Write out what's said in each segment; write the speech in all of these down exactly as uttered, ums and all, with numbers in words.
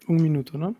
un minuto, ¿no?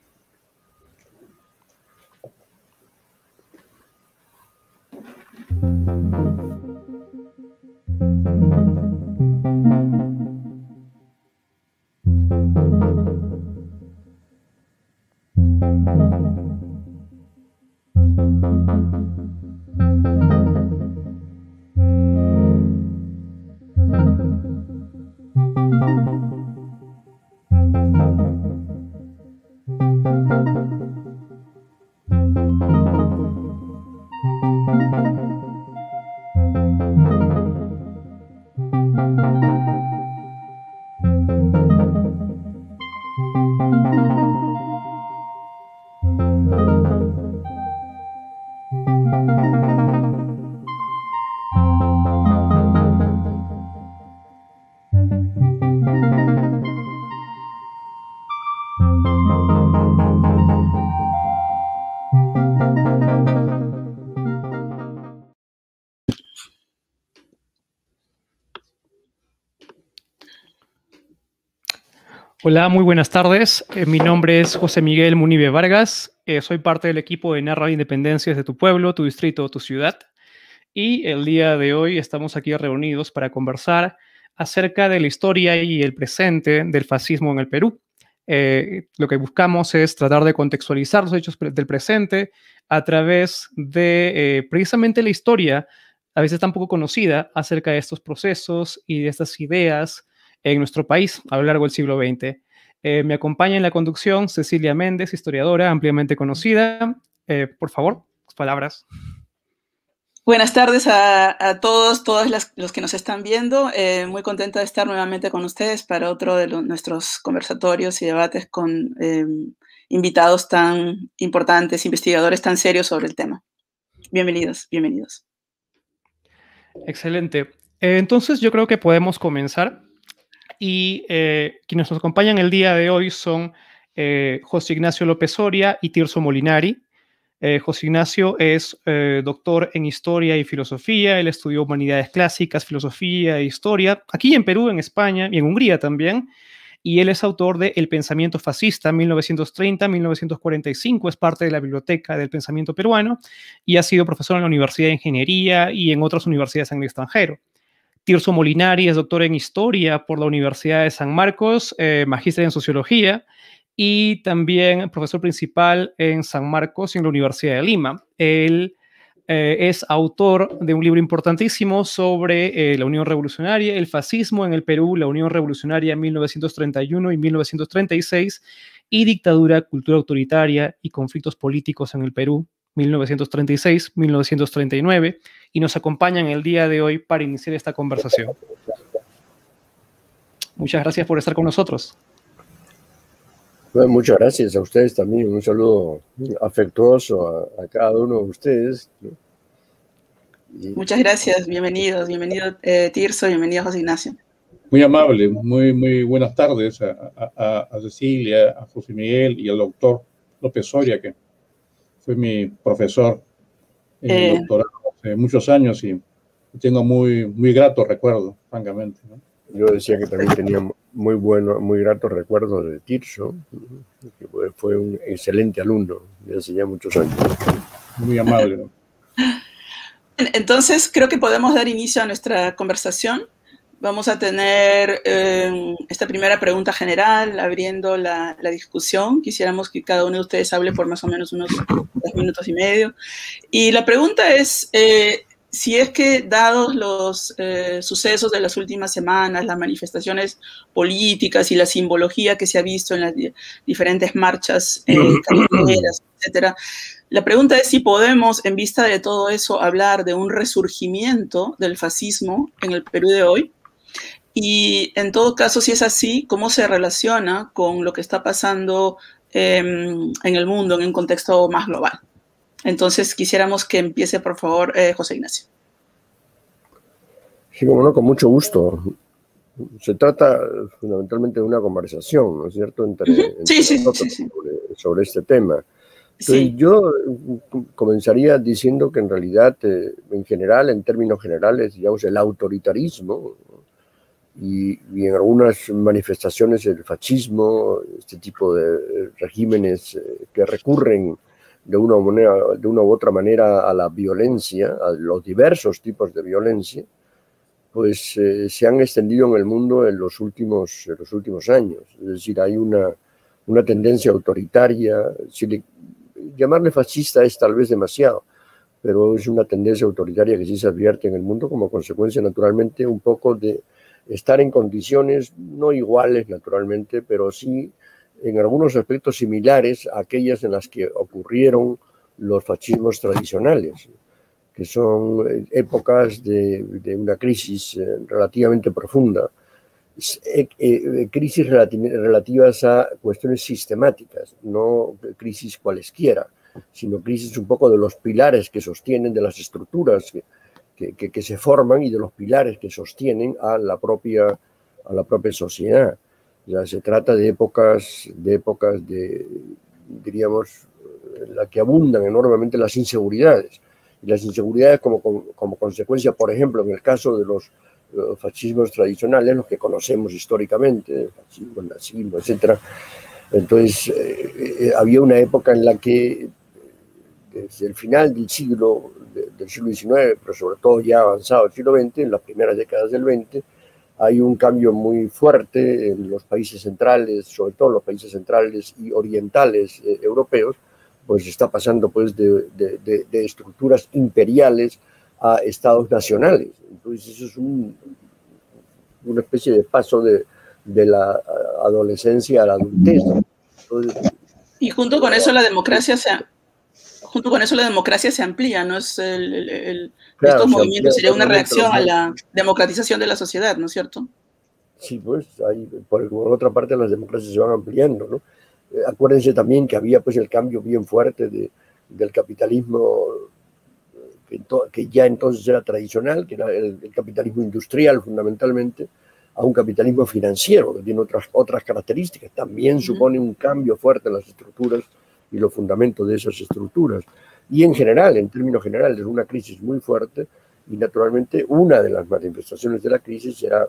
Hola, muy buenas tardes. Eh, mi nombre es José Miguel Munive Vargas. Eh, soy parte del equipo de Narra Independencias de tu pueblo, tu distrito, tu ciudad. Y el día de hoy estamos aquí reunidos para conversar acerca de la historia y el presente del fascismo en el Perú. Eh, lo que buscamos es tratar de contextualizar los hechos pre del presente a través de eh, precisamente la historia, a veces tan poco conocida, acerca de estos procesos y de estas ideas en nuestro país a lo largo del siglo veinte. Eh, me acompaña en la conducción Cecilia Méndez, historiadora ampliamente conocida. Eh, por favor, palabras. Buenas tardes a, a todos, todas las, los que nos están viendo. Eh, muy contenta de estar nuevamente con ustedes para otro de los, nuestros conversatorios y debates con eh, invitados tan importantes, investigadores tan serios sobre el tema. Bienvenidos, bienvenidos. Excelente. Eh, entonces yo creo que podemos comenzar. Y eh, quienes nos acompañan el día de hoy son eh, José Ignacio López Soria y Tirso Molinari. Eh, José Ignacio es eh, doctor en Historia y Filosofía. Él estudió Humanidades Clásicas, Filosofía e Historia, aquí en Perú, en España y en Hungría también. Y él es autor de El Pensamiento Fascista, mil novecientos treinta a mil novecientos cuarenta y cinco, es parte de la Biblioteca del Pensamiento Peruano y ha sido profesor en la Universidad de Ingeniería y en otras universidades en el extranjero. Tirso Molinari es doctor en Historia por la Universidad de San Marcos, eh, magíster en Sociología y también profesor principal en San Marcos y en la Universidad de Lima. Él eh, es autor de un libro importantísimo sobre eh, la Unión Revolucionaria, el fascismo en el Perú, la Unión Revolucionaria mil novecientos treinta y uno y mil novecientos treinta y seis, y dictadura, cultura autoritaria y conflictos políticos en el Perú, mil novecientos treinta y seis a mil novecientos treinta y nueve, y nos acompañan el día de hoy para iniciar esta conversación. Muchas gracias por estar con nosotros. Bueno, muchas gracias a ustedes también. Un saludo afectuoso a, a cada uno de ustedes, ¿no? Y... Muchas gracias. Bienvenidos. Bienvenido eh, Tirso, bienvenido José Ignacio. Muy amable. Muy, muy buenas tardes a, a, a Cecilia, a José Miguel y al doctor López Soria, que fue mi profesor en eh, el doctorado hace muchos años y tengo muy, muy gratos recuerdos, francamente, ¿no? Yo decía que también tenía muy bueno, muy gratos recuerdos de Tirso, que fue un excelente alumno de hace ya muchos años. Muy amable, ¿no? Entonces, creo que podemos dar inicio a nuestra conversación. Vamos a tener eh, esta primera pregunta general, abriendo la, la discusión. Quisiéramos que cada uno de ustedes hable por más o menos unos dos minutos y medio. Y la pregunta es, eh, si es que, dados los eh, sucesos de las últimas semanas, las manifestaciones políticas y la simbología que se ha visto en las diferentes marchas eh, callejeras, etcétera, la pregunta es si podemos, en vista de todo eso, hablar de un resurgimiento del fascismo en el Perú de hoy. Y en todo caso, si es así, ¿cómo se relaciona con lo que está pasando eh, en el mundo en un contexto más global? Entonces, quisiéramos que empiece, por favor, eh, José Ignacio. Sí, como no, con mucho gusto. Se trata fundamentalmente de una conversación, ¿no es cierto?, entre, uh-huh. entre sí, sí, nosotros sí, sí. Sobre, sobre este tema. Entonces, Sí. yo comenzaría diciendo que en realidad, eh, en general, en términos generales, digamos, el autoritarismo y, y en algunas manifestaciones el fascismo, este tipo de regímenes que recurren de una, manera, de una u otra manera a la violencia, a los diversos tipos de violencia, pues eh, se han extendido en el mundo en los últimos, en los últimos años. Es decir, hay una, una tendencia autoritaria, si le, llamarle fascista es tal vez demasiado, pero es una tendencia autoritaria que sí se advierte en el mundo como consecuencia, naturalmente, un poco de estar en condiciones no iguales, naturalmente, pero sí en algunos aspectos similares a aquellas en las que ocurrieron los fascismos tradicionales, que son épocas de, de una crisis eh, relativamente profunda, eh, eh, crisis relati relativas a cuestiones sistemáticas, no crisis cualesquiera, sino crisis un poco de los pilares que sostienen, de las estructuras que, que, que, que se forman y de los pilares que sostienen a la propia, a la propia sociedad. O sea, se trata de épocas, de épocas de, diríamos, en la que abundan enormemente las inseguridades. Y las inseguridades como, como, como consecuencia, por ejemplo, en el caso de los, los fascismos tradicionales, los que conocemos históricamente, el fascismo, el nazismo, etcétera. Entonces, eh, eh, había una época en la que, desde el final del siglo, de, del siglo diecinueve, pero sobre todo ya avanzado el siglo veinte, en las primeras décadas del veinte, hay un cambio muy fuerte en los países centrales, sobre todo en los países centrales y orientales eh, europeos, pues está pasando pues de, de, de, de estructuras imperiales a estados nacionales. Entonces eso es un, una especie de paso de, de la adolescencia a la adultez. Entonces, y junto con eso la democracia se, junto con eso la democracia se amplía, ¿no? Es el, el, el, claro, estos movimientos sería una reacción a la democratización de la sociedad, ¿no es cierto? Sí, pues, hay, por, por otra parte las democracias se van ampliando, ¿no? Eh, acuérdense también que había pues el cambio bien fuerte de, del capitalismo que, to, que ya entonces era tradicional, que era el, el capitalismo industrial fundamentalmente, a un capitalismo financiero que tiene otras, otras características. También uh-huh. supone un cambio fuerte en las estructuras y los fundamentos de esas estructuras. Y en general, en términos generales, es una crisis muy fuerte y naturalmente una de las manifestaciones de la crisis será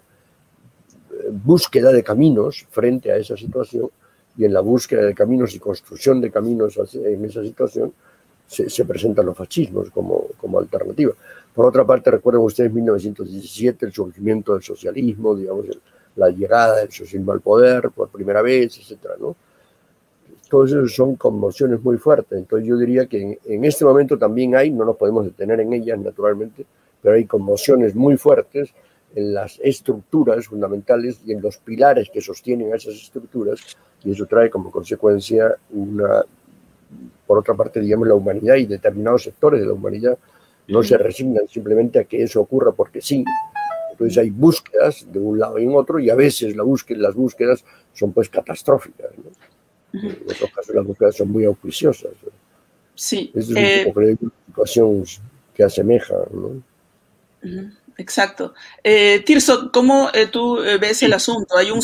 búsqueda de caminos frente a esa situación, y en la búsqueda de caminos y construcción de caminos en esa situación se, se presentan los fascismos como, como alternativa. Por otra parte, recuerden ustedes mil novecientos diecisiete, el surgimiento del socialismo, digamos, el, la llegada del socialismo al poder por primera vez, etcétera, ¿no? Todos esos son conmociones muy fuertes. Entonces yo diría que en, en este momento también hay, no nos podemos detener en ellas naturalmente, pero hay conmociones muy fuertes en las estructuras fundamentales y en los pilares que sostienen a esas estructuras, y eso trae como consecuencia una, por otra parte, digamos, la humanidad y determinados sectores de la humanidad no se resignan simplemente a que eso ocurra porque sí. Entonces hay búsquedas de un lado y en otro, y a veces la búsqueda, las búsquedas son pues catastróficas, ¿no? Uh-huh. En otros casos las búsquedas son muy auspiciosas. Sí. Esa es eh, un poco una situación que asemeja, ¿no? Uh-huh. Exacto. Eh, Tirso, ¿cómo eh, tú eh, ves el asunto? ¿Hay un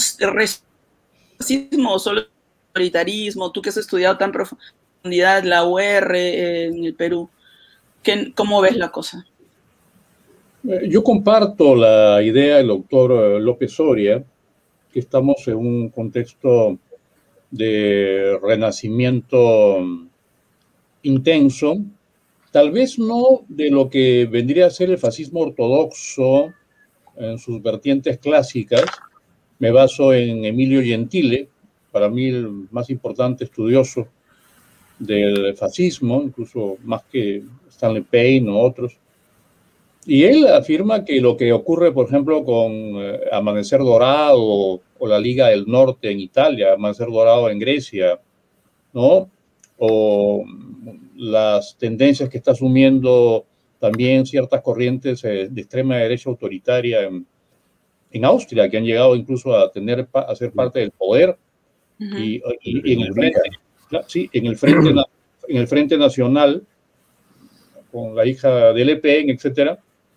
racismo o solo autoritarismo? Tú que has estudiado tan profundidad la U R eh, en el Perú, ¿qué, ¿cómo ves la cosa? Yo comparto la idea del doctor López Soria, que estamos en un contexto de renacimiento intenso, tal vez no de lo que vendría a ser el fascismo ortodoxo en sus vertientes clásicas. Me baso en Emilio Gentile, para mí el más importante estudioso del fascismo, incluso más que Stanley Payne o otros. Y él afirma que lo que ocurre, por ejemplo, con eh, Amanecer Dorado o, o la Liga del Norte en Italia, Amanecer Dorado en Grecia, ¿no? O las tendencias que está asumiendo también ciertas corrientes eh, de extrema derecha autoritaria en, en Austria, que han llegado incluso a, tener, a ser parte del poder. Uh-huh. y, y, y en, el frente, sí, en, el frente, en el Frente Nacional, con la hija de Le Pen, etcétera,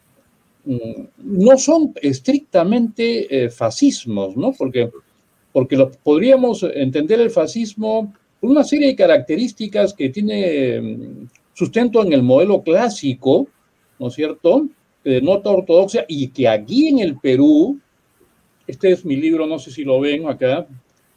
no son estrictamente eh, fascismos, ¿no? Porque, porque lo, podríamos entender el fascismo por una serie de características que tiene sustento en el modelo clásico, ¿no es cierto?, que denota ortodoxia, y que aquí en el Perú este es mi libro, no sé si lo ven acá,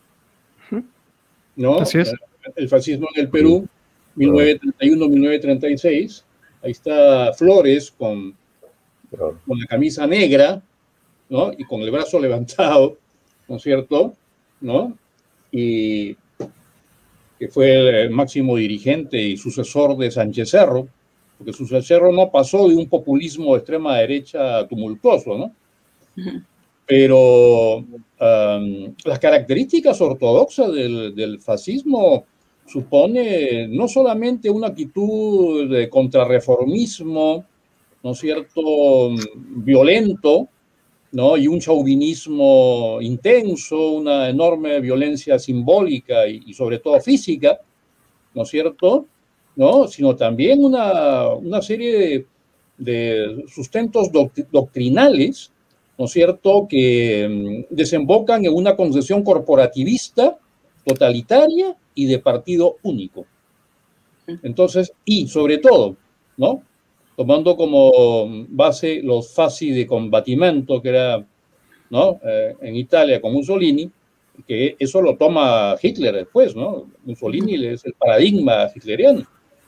¿no? Así es. El fascismo en el Perú, mil novecientos treinta y uno a mil novecientos treinta y seis. Ahí está Flores con, con la camisa negra, ¿no? Y con el brazo levantado, ¿no es cierto? ¿No? Y que fue el máximo dirigente y sucesor de Sánchez Cerro, porque Sánchez Cerro no pasó de un populismo de extrema derecha tumultuoso, ¿no? Uh-huh. Pero um, las características ortodoxas del, del fascismo supone no solamente una actitud de contrarreformismo, ¿no es cierto?, violento, ¿no?, y un chauvinismo intenso, una enorme violencia simbólica y, y sobre todo física, ¿no es cierto?, ¿no?, sino también una, una serie de, de sustentos doct- doctrinales, ¿no es cierto?, que um, desembocan en una concepción corporativista, totalitaria y de partido único. Entonces, y sobre todo, ¿no?, tomando como base los fasci de combattimento, que era, ¿no?, eh, en Italia con Mussolini, que eso lo toma Hitler después, ¿no? Mussolini es el paradigma hitleriano.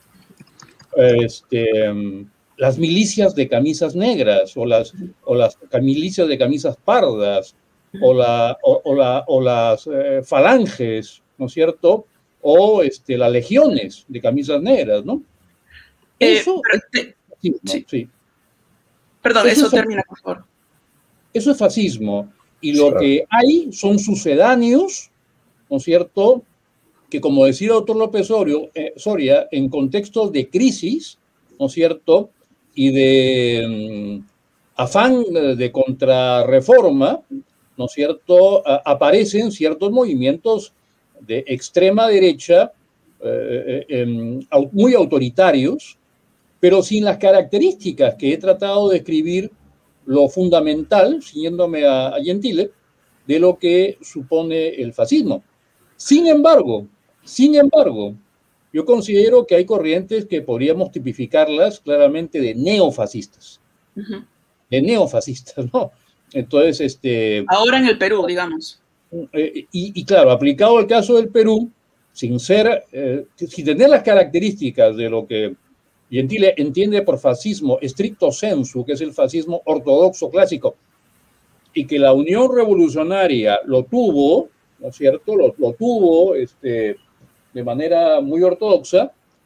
Este, las milicias de camisas negras, o las, o las milicias de camisas pardas, o, la, o, o, la, o las eh, falanges, ¿no es cierto?, o este, las legiones de camisas negras, ¿no? Eso... Eh, pero, sí, ¿no? sí. Sí. Perdón, eso, eso es, termina, por favor. Eso es fascismo, y lo que hay son sucedáneos, ¿no es cierto?, que, como decía el doctor López Soria, eh, Soria, en contextos de crisis, ¿no es cierto?, y de um, afán de contrarreforma, ¿no es cierto?, a, aparecen ciertos movimientos de extrema derecha eh, eh, eh, muy autoritarios, pero sin las características que he tratado de describir, lo fundamental, siguiéndome a, a Gentile, de lo que supone el fascismo. Sin embargo, sin embargo, yo considero que hay corrientes que podríamos tipificarlas claramente de neofascistas. Uh-huh. De neofascistas, ¿no? Entonces, este... ahora en el Perú, digamos. Eh, y, y claro, aplicado al caso del Perú, sin ser, eh, sin tener las características de lo que Gentile entiende por fascismo stricto sensu, que es el fascismo ortodoxo clásico, y que la Unión Revolucionaria lo tuvo, ¿no es cierto?, lo, lo tuvo este, de manera muy ortodoxa,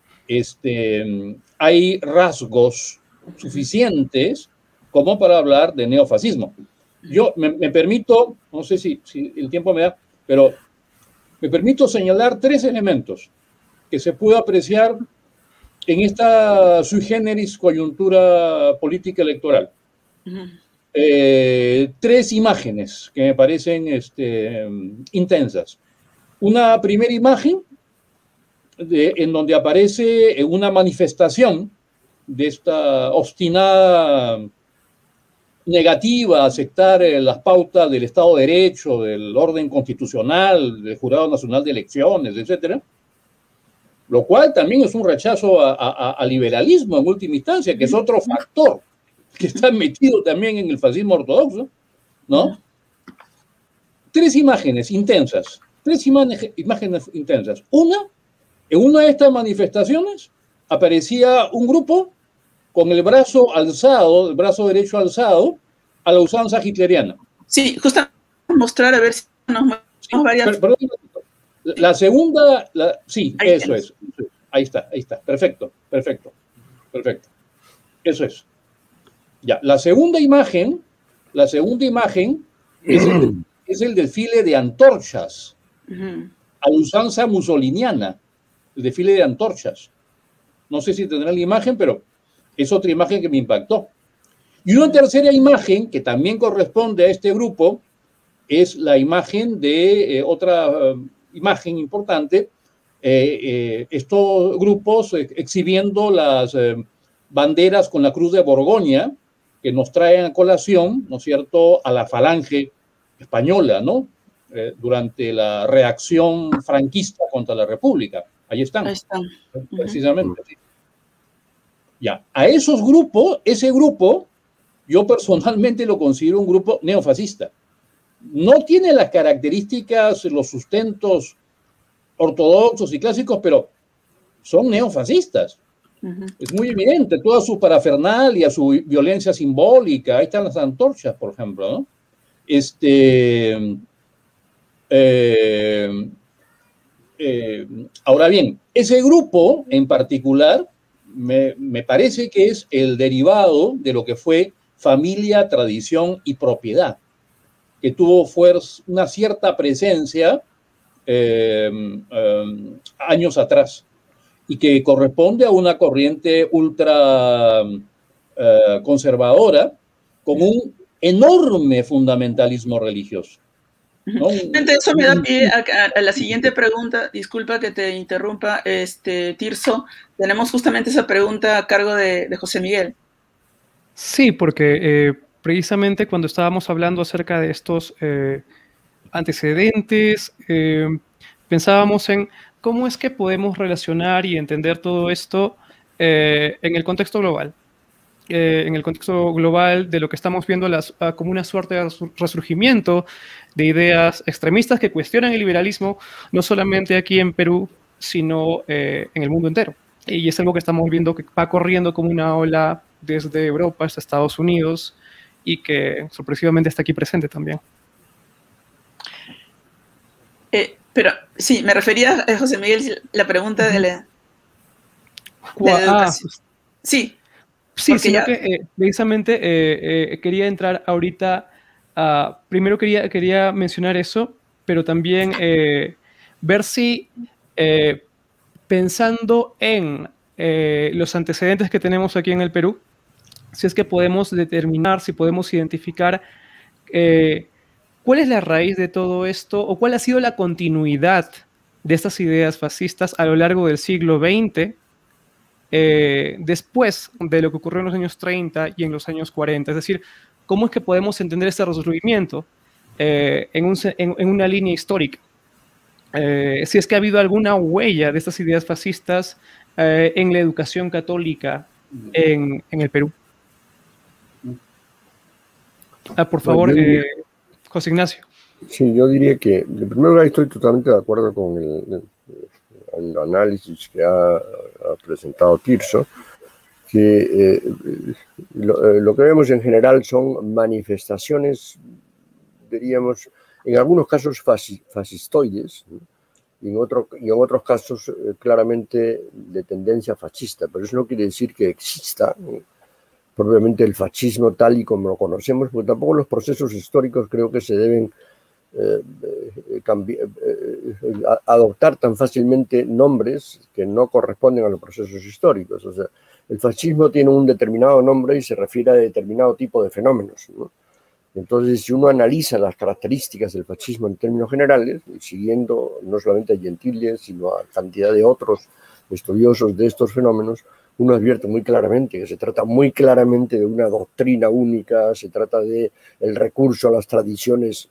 este, hay rasgos suficientes como para hablar de neofascismo. Yo me, me permito, no sé si, si el tiempo me da, pero me permito señalar tres elementos que se puede apreciar en esta sui generis coyuntura política electoral. Uh-huh. Eh, tres imágenes que me parecen este, intensas. Una primera imagen de, en donde aparece una manifestación de esta obstinada negativa a aceptar las pautas del Estado de Derecho, del orden constitucional, del Jurado Nacional de Elecciones, etcétera, lo cual también es un rechazo a, a, a liberalismo en última instancia, que es otro factor que está metido también en el fascismo ortodoxo, ¿no? Tres imágenes intensas, tres imágenes, imágenes intensas. Una, en una de estas manifestaciones aparecía un grupo con el brazo alzado, el brazo derecho alzado, a la usanza hitleriana. Sí, justamente mostrar a ver si nos sí, varias... pero, perdón, la segunda, la, sí, ahí eso es, ahí está, ahí está, perfecto, perfecto, perfecto, eso es. Ya, la segunda imagen, la segunda imagen es el, es el desfile de antorchas, uh-huh. a la usanza musoliniana, el desfile de antorchas. No sé si tendrán la imagen, pero es otra imagen que me impactó. Y una tercera imagen que también corresponde a este grupo es la imagen de eh, otra uh, imagen importante, eh, eh, estos grupos eh, exhibiendo las eh, banderas con la cruz de Borgoña, que nos traen a colación, ¿no es cierto?, a la falange española, ¿no?, eh, durante la reacción franquista contra la República. Ahí están. Ahí están. Precisamente. Uh-huh. Ya, a esos grupos, ese grupo, yo personalmente lo considero un grupo neofascista. no tiene las características, los sustentos ortodoxos y clásicos, pero son neofascistas. Uh-huh. Es muy evidente, toda su parafernalia, su violencia simbólica. Ahí están las antorchas, por ejemplo, ¿no? Este, eh, eh, ahora bien, ese grupo en particular me, me parece que es el derivado de lo que fue familia, tradición y propiedad, que tuvo fuerza, una cierta presencia eh, eh, años atrás y que corresponde a una corriente ultra eh, conservadora con un enorme fundamentalismo religioso, ¿no? Eso me da pie a, a la siguiente pregunta. Disculpa que te interrumpa, este, Tirso. Tenemos justamente esa pregunta a cargo de, de José Miguel. Sí, porque eh, precisamente cuando estábamos hablando acerca de estos eh, antecedentes, eh, pensábamos en cómo es que podemos relacionar y entender todo esto eh, en el contexto global. Eh, en el contexto global de lo que estamos viendo las, uh, como una suerte de resurgimiento de ideas extremistas que cuestionan el liberalismo, no solamente aquí en Perú, sino eh, en el mundo entero. Y es algo que estamos viendo que va corriendo como una ola desde Europa hasta Estados Unidos y que sorpresivamente está aquí presente también. Eh, pero sí, me refería a José Miguel, la pregunta de la, de la educación. Ah, sí. Sí, sino ya... que eh, precisamente eh, eh, quería entrar ahorita, uh, primero quería, quería mencionar eso, pero también eh, ver si eh, pensando en eh, los antecedentes que tenemos aquí en el Perú, si es que podemos determinar, si podemos identificar eh, cuál es la raíz de todo esto o cuál ha sido la continuidad de estas ideas fascistas a lo largo del siglo veinte, Eh, después de lo que ocurrió en los años treinta y en los años cuarenta. Es decir, ¿cómo es que podemos entender este resurgimiento eh, en, un, en, en una línea histórica? Eh, si es que ha habido alguna huella de estas ideas fascistas eh, en la educación católica en, en el Perú. Ah, por favor, bueno, diría, eh, José Ignacio. Sí, yo diría que, de primer lugar, estoy totalmente de acuerdo con el, el el análisis que ha, ha presentado Tirso, que eh, lo, eh, lo que vemos en general son manifestaciones, diríamos, en algunos casos fasci, fascistoides, ¿no? y, en otro, y en otros casos eh, claramente de tendencia fascista, pero eso no quiere decir que exista ¿no? propiamente el fascismo tal y como lo conocemos, porque tampoco los procesos históricos creo que se deben Eh, eh, cambiar, eh, adoptar tan fácilmente nombres que no corresponden a los procesos históricos. O sea, el fascismo tiene un determinado nombre y se refiere a determinado tipo de fenómenos, ¿no? Entonces, si uno analiza las características del fascismo en términos generales, siguiendo no solamente a Gentile, sino a cantidad de otros estudiosos de estos fenómenos, uno advierte muy claramente que se trata muy claramente de una doctrina única, se trata de el recurso a las tradiciones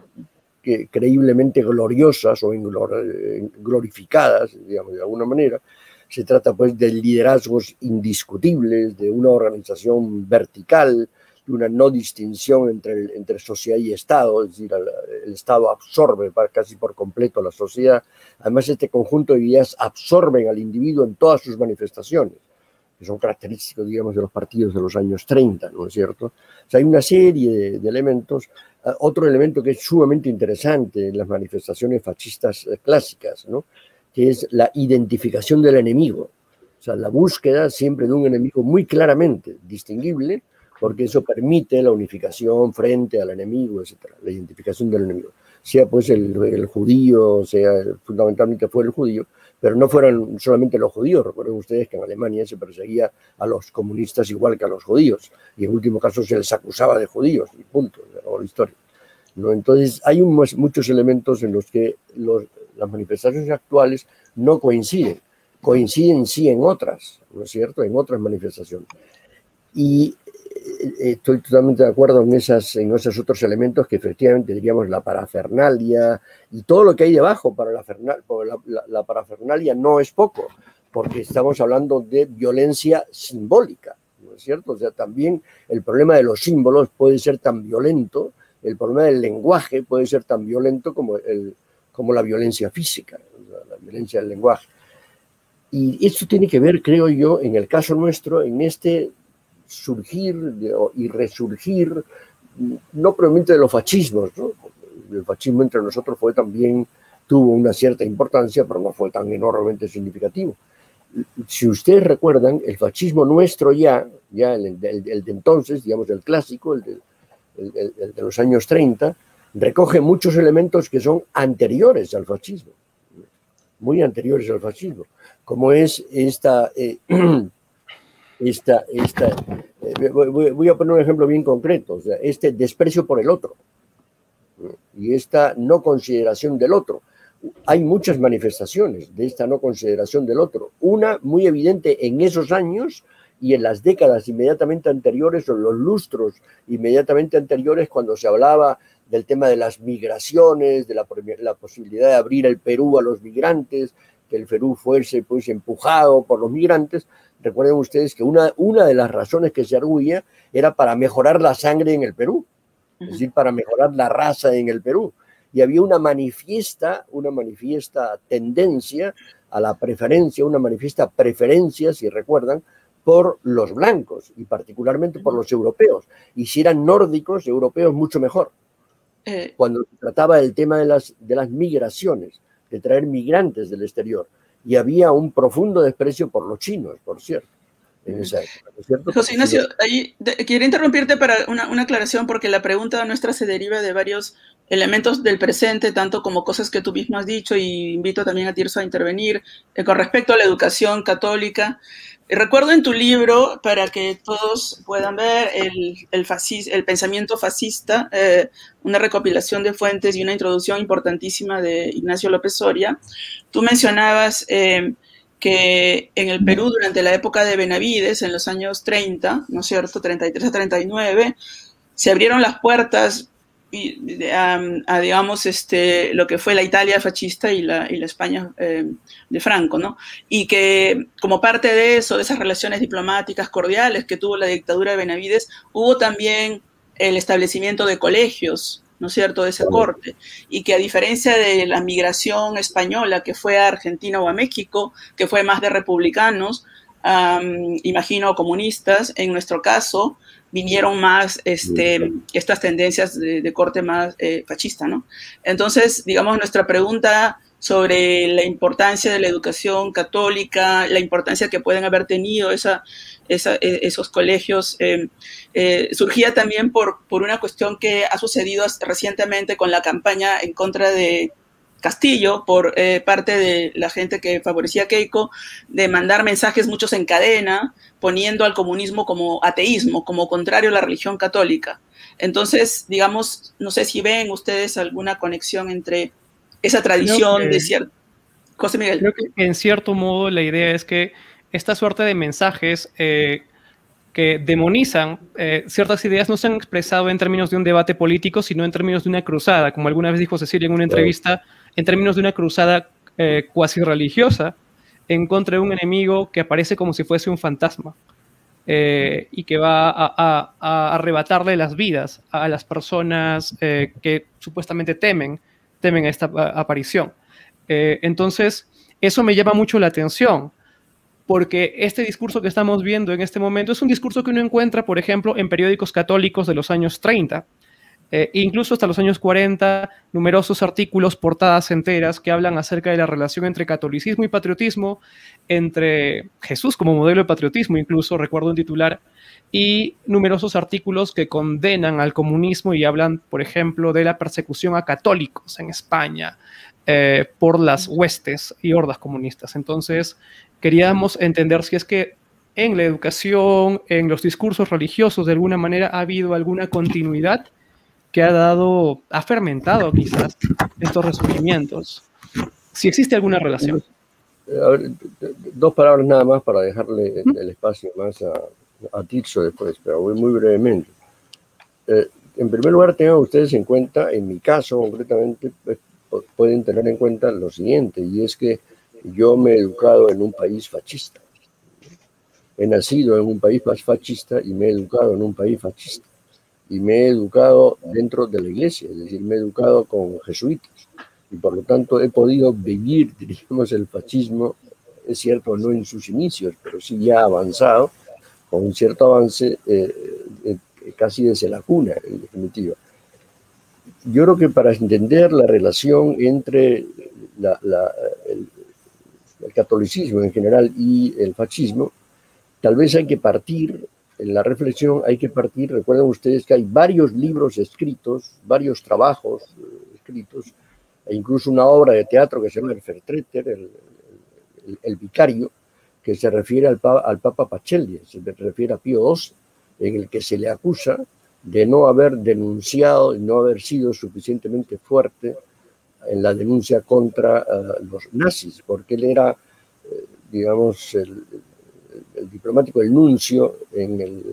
que creíblemente gloriosas o glorificadas, digamos, de alguna manera. Se trata, pues, de liderazgos indiscutibles, de una organización vertical, de una no distinción entre, el, entre sociedad y Estado, es decir, el, el Estado absorbe casi por completo a la sociedad. Además, este conjunto de ideas absorben al individuo en todas sus manifestaciones, que son característicos, digamos, de los partidos de los años treinta, ¿no es cierto? O sea, hay una serie de, de elementos. Uh, otro elemento que es sumamente interesante en las manifestaciones fascistas uh, clásicas, ¿no? Que es la identificación del enemigo. O sea, la búsqueda siempre de un enemigo muy claramente distinguible, porque eso permite la unificación frente al enemigo, etcétera, la identificación del enemigo. Sea pues el, el judío, sea fundamentalmente fue el judío, pero no fueron solamente los judíos. Recuerden ustedes que en Alemania se perseguía a los comunistas igual que a los judíos, y en último caso se les acusaba de judíos, y punto, de la historia, ¿no? Entonces hay un, muchos elementos en los que los, las manifestaciones actuales no coinciden, coinciden sí en otras, ¿no es cierto?, en otras manifestaciones. Y estoy totalmente de acuerdo en, esas, en esos otros elementos que efectivamente diríamos la parafernalia y todo lo que hay debajo para la, la, la, la parafernalia no es poco, porque estamos hablando de violencia simbólica, ¿no es cierto? O sea, también el problema de los símbolos puede ser tan violento el problema del lenguaje puede ser tan violento como, el, como la violencia física, la violencia del lenguaje. Y esto tiene que ver, creo yo, en el caso nuestro, en este surgir y resurgir, no probablemente de los fascismos, ¿no? El fascismo entre nosotros fue también, tuvo una cierta importancia, pero no fue tan enormemente significativo. Si ustedes recuerdan, el fascismo nuestro ya, ya el, el, el de entonces, digamos el clásico, el de, el, el, el de los años treinta, recoge muchos elementos que son anteriores al fascismo, muy anteriores al fascismo, como es esta... Eh, Esta, esta, eh, voy, voy a poner un ejemplo bien concreto, o sea, este desprecio por el otro y esta no consideración del otro. Hay muchas manifestaciones de esta no consideración del otro. Una muy evidente en esos años y en las décadas inmediatamente anteriores o los lustros inmediatamente anteriores, cuando se hablaba del tema de las migraciones, de la, la posibilidad de abrir el Perú a los migrantes, que el Perú fuese pues empujado por los migrantes. Recuerden ustedes que una, una de las razones que se arguía era para mejorar la sangre en el Perú, es decir, para mejorar la raza en el Perú. Y había una manifiesta, una manifiesta tendencia a la preferencia, una manifiesta preferencia, si recuerdan, por los blancos y particularmente por los europeos. Y si eran nórdicos, europeos, mucho mejor. Cuando se trataba del tema de las, de las migraciones, de traer migrantes del exterior. Y había un profundo desprecio por los chinos, por cierto. En esa época, ¿no es cierto? José Ignacio, ahí, de, quería interrumpirte para una, una aclaración, porque la pregunta nuestra se deriva de varios elementos del presente, tanto como cosas que tú mismo has dicho, y invito también a Tirso a intervenir, eh, con respecto a la educación católica. Eh, recuerdo en tu libro, para que todos puedan ver, el, el, fascis, el pensamiento fascista, eh, una recopilación de fuentes y una introducción importantísima de Ignacio López Soria. Tú mencionabas eh, que en el Perú, durante la época de Benavides, en los años treinta, ¿no es cierto?, treinta y tres a treinta y nueve, se abrieron las puertas a, a, digamos, este, lo que fue la Italia fascista y la, y la España eh, de Franco, ¿no? Y que como parte de eso, de esas relaciones diplomáticas cordiales que tuvo la dictadura de Benavides, hubo también el establecimiento de colegios, ¿no es cierto?, de esa corte, y que a diferencia de la migración española que fue a Argentina o a México, que fue más de republicanos, um, imagino comunistas, en nuestro caso, vinieron más este, estas tendencias de, de corte más eh, fascista, ¿no? Entonces, digamos, nuestra pregunta sobre la importancia de la educación católica, la importancia que pueden haber tenido esa, esa, esos colegios, eh, eh, surgía también por, por una cuestión que ha sucedido recientemente con la campaña en contra de Castillo por eh, parte de la gente que favorecía a Keiko, de mandar mensajes muchos en cadena, poniendo al comunismo como ateísmo, como contrario a la religión católica. Entonces, digamos, no sé si ven ustedes alguna conexión entre esa tradición que, de cierto... José Miguel. Creo que en cierto modo la idea es que esta suerte de mensajes eh, que demonizan eh, ciertas ideas no se han expresado en términos de un debate político, sino en términos de una cruzada, como alguna vez dijo Cecilia en una entrevista, en términos de una cruzada eh, cuasi religiosa en contra de un enemigo que aparece como si fuese un fantasma eh, y que va a, a, a arrebatarle las vidas a las personas eh, que supuestamente temen, temen a esta a, aparición. Eh, entonces, eso me llama mucho la atención, porque este discurso que estamos viendo en este momento es un discurso que uno encuentra, por ejemplo, en periódicos católicos de los años treinta, eh, incluso hasta los años cuarenta, numerosos artículos, portadas enteras que hablan acerca de la relación entre catolicismo y patriotismo, entre Jesús como modelo de patriotismo, incluso recuerdo un titular, y numerosos artículos que condenan al comunismo y hablan, por ejemplo, de la persecución a católicos en España eh, por las huestes y hordas comunistas. Entonces, queríamos entender si es que en la educación, en los discursos religiosos, de alguna manera ha habido alguna continuidad que ha dado, ha fermentado quizás estos resurgimientos. Si existe alguna relación. A ver, dos palabras nada más para dejarle el espacio más a, a Tirso después, pero voy muy brevemente. Eh, en primer lugar, tengan ustedes en cuenta, en mi caso concretamente, pues, pueden tener en cuenta lo siguiente, y es que yo me he educado en un país fascista. He nacido en un país más fascista y me he educado en un país fascista. y me he educado dentro de la iglesia, es decir, me he educado con jesuitas y por lo tanto he podido vivir, diríamos, el fascismo, es cierto, no en sus inicios, pero sí ya avanzado, con un cierto avance eh, eh, casi desde la cuna, en definitiva. Yo creo que para entender la relación entre la, la, el, el catolicismo en general y el fascismo, tal vez hay que partir, en la reflexión hay que partir, recuerden ustedes que hay varios libros escritos, varios trabajos eh, escritos, e incluso una obra de teatro que se llama El Vertreter, el, el, el vicario, que se refiere al, al Papa Pacelli, se refiere a Pío doce, en el que se le acusa de no haber denunciado y no haber sido suficientemente fuerte en la denuncia contra uh, los nazis, porque él era, eh, digamos, el, el, el diplomático, el nuncio en, el,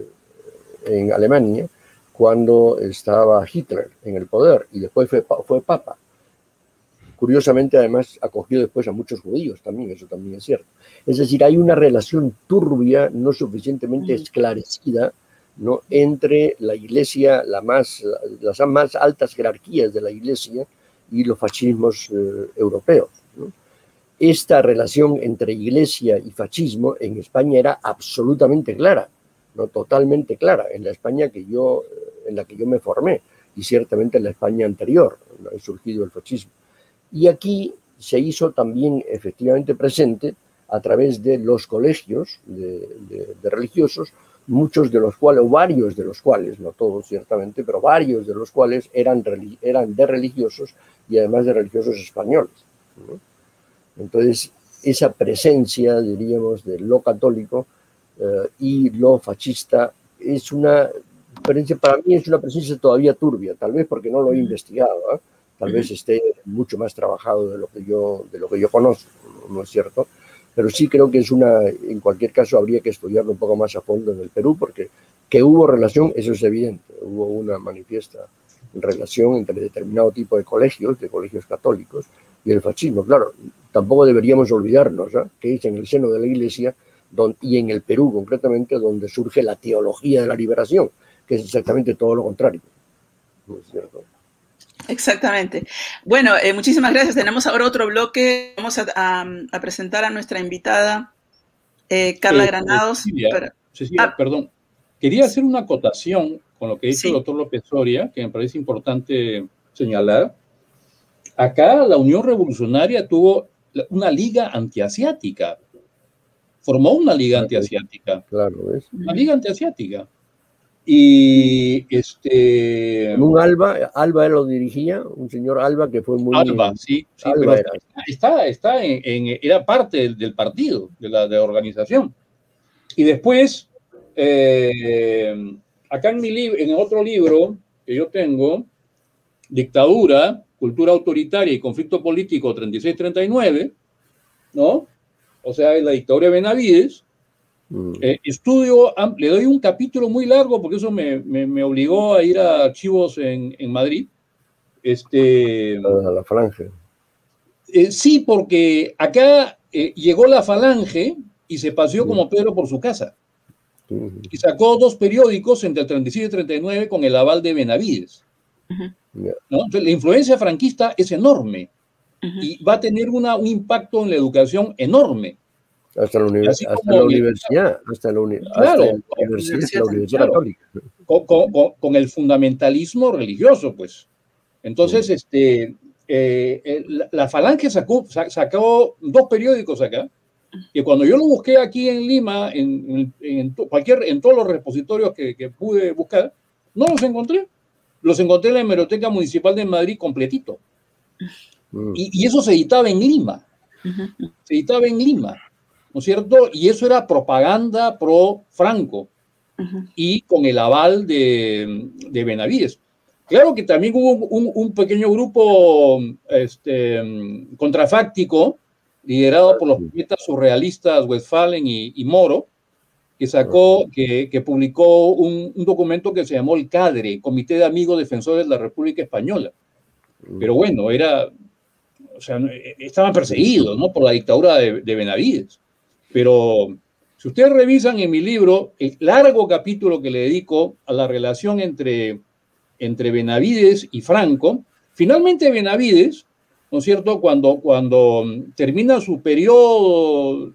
en Alemania, cuando estaba Hitler en el poder, y después fue, fue papa. Curiosamente, además, acogió después a muchos judíos también, eso también es cierto. Es decir, hay una relación turbia, no suficientemente esclarecida, ¿no?, entre la iglesia, la más, las más altas jerarquías de la iglesia y los fascismos eh, europeos, ¿no? Esta relación entre iglesia y fascismo en España era absolutamente clara, ¿no?, totalmente clara, en la España que yo, en la que yo me formé, y ciertamente en la España anterior, ¿no?, ha surgido el fascismo. Y aquí se hizo también efectivamente presente a través de los colegios de, de, de religiosos, muchos de los cuales, o varios de los cuales, no todos ciertamente, pero varios de los cuales eran, eran de religiosos y además de religiosos españoles, ¿no? Entonces, esa presencia, diríamos, de lo católico eh, y lo fascista es una, para mí es una presencia todavía turbia, tal vez porque no lo he investigado, ¿eh? Tal vez esté mucho más trabajado de lo que yo, de lo que yo conozco, ¿no es cierto? Pero sí creo que es una, en cualquier caso habría que estudiarlo un poco más a fondo en el Perú, porque que hubo relación, eso es evidente, hubo una manifiesta relación entre determinado tipo de colegios, de colegios católicos, y el fascismo. Claro, tampoco deberíamos olvidarnos, ¿eh?, que es en el seno de la Iglesia, donde, y en el Perú concretamente, donde surge la teología de la liberación, que es exactamente todo lo contrario, ¿no es cierto? Exactamente. Bueno, eh, muchísimas gracias. Tenemos ahora otro bloque. Vamos a, a, a presentar a nuestra invitada, eh, Carla eh, Granados. Cecilia, pero, Cecilia ah, perdón. Quería hacer una acotación con lo que dice sí. el doctor López Soria, que me parece importante señalar. Acá la Unión Revolucionaria tuvo una liga antiasiática. Formó una liga claro, antiasiática. Claro, es. Una liga antiasiática. Y este... Un Alba, Alba lo dirigía, un señor Alba que fue muy... Alba, sí, sí Alba pero era. está, está en, en, era parte del, del partido, de la, de la organización. Y después, eh, acá en, mi en otro libro que yo tengo, Dictadura, Cultura Autoritaria y Conflicto Político treinta y seis treinta y nueve, ¿no? O sea, es la dictadura de Benavides. Eh, estudio, le doy un capítulo muy largo porque eso me, me, me obligó a ir a archivos en, en Madrid. Este, a la Falange. Eh, sí, porque acá eh, llegó la Falange y se paseó como Pedro por su casa. Uh-huh. Y sacó dos periódicos entre el treinta y siete y treinta y nueve con el aval de Benavides. Uh-huh. ¿No? Entonces, la influencia franquista es enorme uh-huh. y va a tener una, un impacto en la educación enorme. Hasta la, univers hasta la universidad, hasta la, uni claro, hasta la universidad, la universidad claro, católica. Con, con, con el fundamentalismo religioso, pues. Entonces, sí. este, eh, la, la Falange sacó, sacó dos periódicos acá, que cuando yo lo busqué aquí en Lima, en, en, en, cualquier, en todos los repositorios que, que pude buscar, no los encontré. Los encontré en la Hemeroteca Municipal de Madrid completito. Mm. Y, y eso se editaba en Lima. Uh-huh. Se editaba en Lima. ¿No es cierto? Y eso era propaganda pro Franco uh-huh. y con el aval de, de Benavides. Claro que también hubo un, un pequeño grupo este, contrafáctico liderado por los poetas surrealistas Westphalen y, y Moro, que sacó, que, que publicó un, un documento que se llamó el CADRE, Comité de Amigos Defensores de la República Española. Pero bueno, era, o sea, estaban perseguidos, ¿no?, por la dictadura de, de Benavides. Pero si ustedes revisan en mi libro el largo capítulo que le dedico a la relación entre entre Benavides y Franco. Finalmente Benavides, ¿no es cierto?, cuando, cuando termina su periodo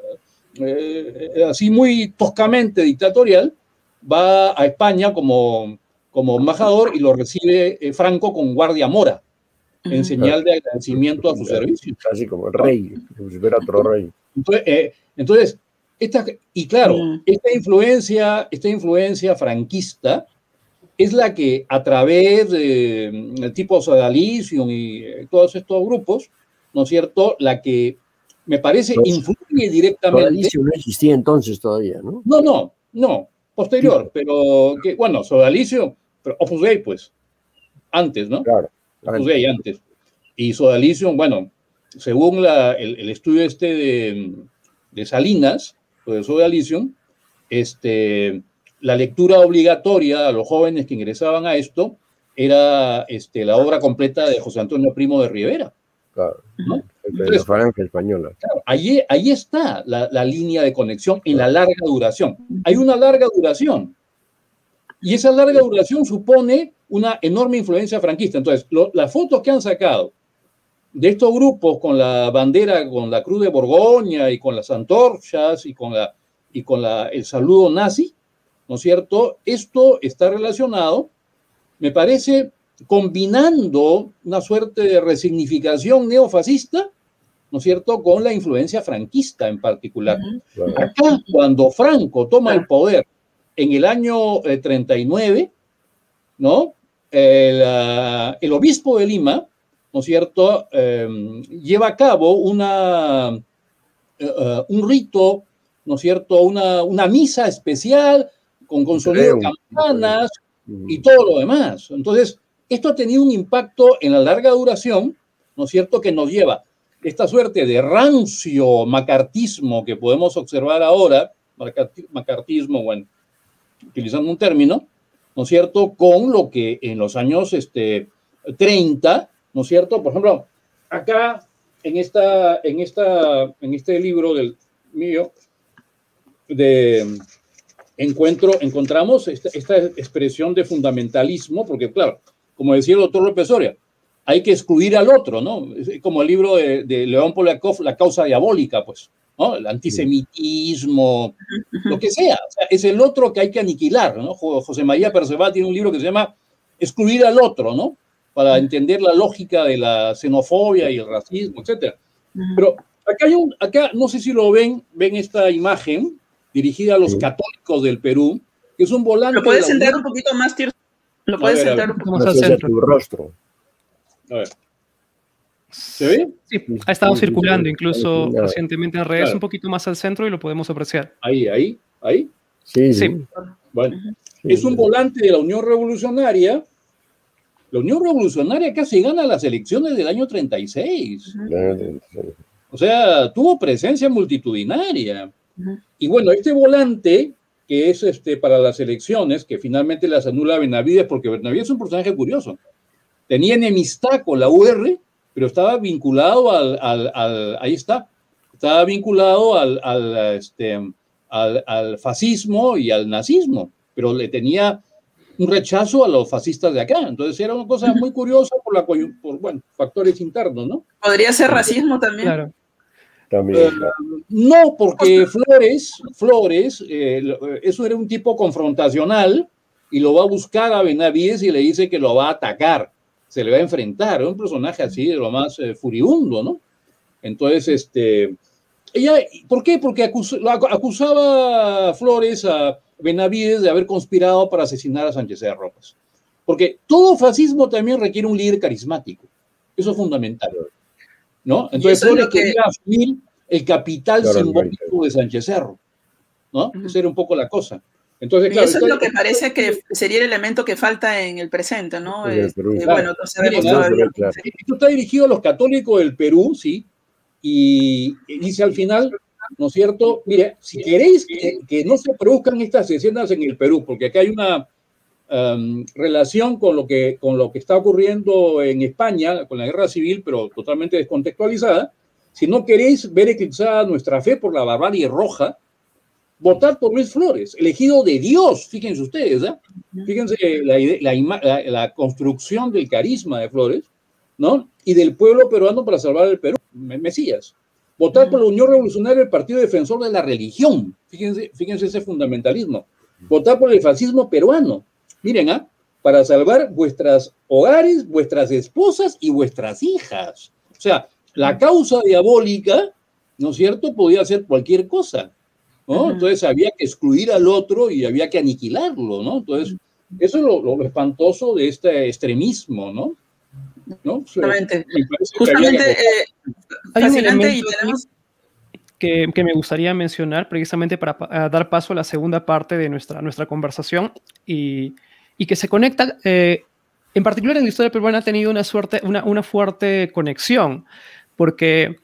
eh, así muy toscamente dictatorial, va a España como, como embajador y lo recibe eh, Franco con guardia mora, en uh-huh. señal de agradecimiento a su servicio. Casi como el rey, como si fuera otro rey. Entonces, eh, entonces esta, y claro, uh-huh. esta influencia, esta influencia franquista es la que a través del de, tipo Sodalicium y eh, todos estos grupos, ¿no es cierto?, la que me parece no, influye directamente. Sodalicium no existía entonces todavía, ¿no? No, no, no, posterior, sí. pero que, bueno, Sodalicium, pero Opus Dei, pues, antes, ¿no? Claro. Opus Dei antes. Y Sodalicium, bueno, según la, el, el estudio este de, de Salinas, de Sodalicium, este, la lectura obligatoria a los jóvenes que ingresaban a esto era este, la obra completa de José Antonio Primo de Rivera. Claro, ¿no? Entonces, la Franja española. Claro, ahí, ahí está la, la línea de conexión en la larga duración. Hay una larga duración. Y esa larga duración supone una enorme influencia franquista. Entonces, lo, las fotos que han sacado de estos grupos con la bandera, con la Cruz de Borgoña y con las antorchas y con, la, y con la, el saludo nazi, ¿no es cierto? Esto está relacionado, me parece, combinando una suerte de resignificación neofascista, ¿no es cierto?, con la influencia franquista en particular. Uh-huh. Acá, cuando Franco toma el poder en el año eh, treinta y nueve, ¿no?, el, uh, el obispo de Lima, ¿no es cierto?, eh, lleva a cabo una, uh, un rito, ¿no es cierto?, una, una misa especial con, con sonido de campanas y todo lo demás. Entonces, esto ha tenido un impacto en la larga duración, ¿no es cierto?, que nos lleva esta suerte de rancio macartismo que podemos observar ahora, macartismo, bueno, utilizando un término, ¿no es cierto?, con lo que en los años este, treinta, ¿no es cierto?, por ejemplo, acá en, esta, en, esta, en este libro del mío, de encuentro, encontramos esta, esta expresión de fundamentalismo, porque claro, como decía el doctor López Soria, hay que excluir al otro, ¿no? Es como el libro de, de León Poliakov, La causa diabólica, pues, ¿no? El antisemitismo, lo que sea. O sea, es el otro que hay que aniquilar, ¿no? José María Perceval tiene un libro que se llama Excluir al otro, ¿no? Para entender la lógica de la xenofobia y el racismo, etcétera. Pero acá hay un, acá, no sé si lo ven, ven esta imagen dirigida a los sí. católicos del Perú, que es un volante. ¿Lo puedes centrar un poquito más, Tirso? ¿Lo puedes ver, centrar un poco más al centro? Tu rostro. A ver. ¿Se ve? Sí, ha estado circulando incluso sí, recientemente en redes, claro. Un poquito más al centro y lo podemos apreciar. Ahí, ahí, ahí. Sí, sí. sí. Bueno, sí, es un volante de la Unión Revolucionaria. La Unión Revolucionaria casi gana las elecciones del año treinta y seis. Uh-huh. O sea, tuvo presencia multitudinaria. Uh-huh. Y bueno, este volante, que es este, para las elecciones, que finalmente las anula Benavides, porque Benavides es un personaje curioso. Tenía enemistad con la U R, pero estaba vinculado al, al, al ahí está, estaba vinculado al, al, este, al, al fascismo y al nazismo, pero le tenía un rechazo a los fascistas de acá. Entonces era una cosa muy curiosa por, la, por bueno, factores internos, ¿no? ¿Podría ser racismo también? Claro. También, claro. Uh, no, porque Flores, Flores, eh, eso era un tipo confrontacional y lo va a buscar a Benavides y le dice que lo va a atacar, se le va a enfrentar, es un personaje así de lo más eh, furibundo, ¿no? Entonces, este, ella, ¿por qué? Porque acus, acusaba a Flores a Benavides de haber conspirado para asesinar a Sánchez de Rojas. Porque todo fascismo también requiere un líder carismático, eso es fundamental, ¿no? Entonces, Flores que... quería asumir el capital claro, simbólico de Sánchez Cerro, ¿no? Uh-huh. Esa era un poco la cosa. Entonces, claro, y eso entonces, es lo que parece que sería el elemento que falta en el presente, ¿no? En el Perú, eh, claro. Bueno, no sabemos Miren, todavía. Claro. Esto está dirigido a los católicos del Perú, sí, y dice al final, ¿no es cierto? Mire, si queréis que, que no se produzcan estas escenas en el Perú, porque acá hay una um, relación con lo, que, con lo que está ocurriendo en España, con la guerra civil, pero totalmente descontextualizada, si no queréis ver eclipsada nuestra fe por la barbarie roja, votar por Luis Flores, elegido de Dios, fíjense ustedes, ¿eh? Fíjense la, la, la, la construcción del carisma de Flores, ¿no? Y del pueblo peruano para salvar el Perú, Mesías. Votar por la Unión Revolucionaria, el Partido Defensor de la Religión, fíjense, fíjense ese fundamentalismo. Votar por el fascismo peruano, miren, ¿ah? Para salvar vuestras hogares, vuestras esposas y vuestras hijas. O sea, la causa diabólica, ¿no es cierto?, podía ser cualquier cosa, ¿no? Entonces había que excluir al otro y había que aniquilarlo, ¿no? Entonces, eso es lo, lo espantoso de este extremismo, ¿no? ¿No? Justamente, justamente eh, hay un elemento y tenemos... que, que me gustaría mencionar precisamente para uh, dar paso a la segunda parte de nuestra, nuestra conversación y, y que se conecta, eh, en particular en la historia peruana ha tenido una, suerte, una, una fuerte conexión, porque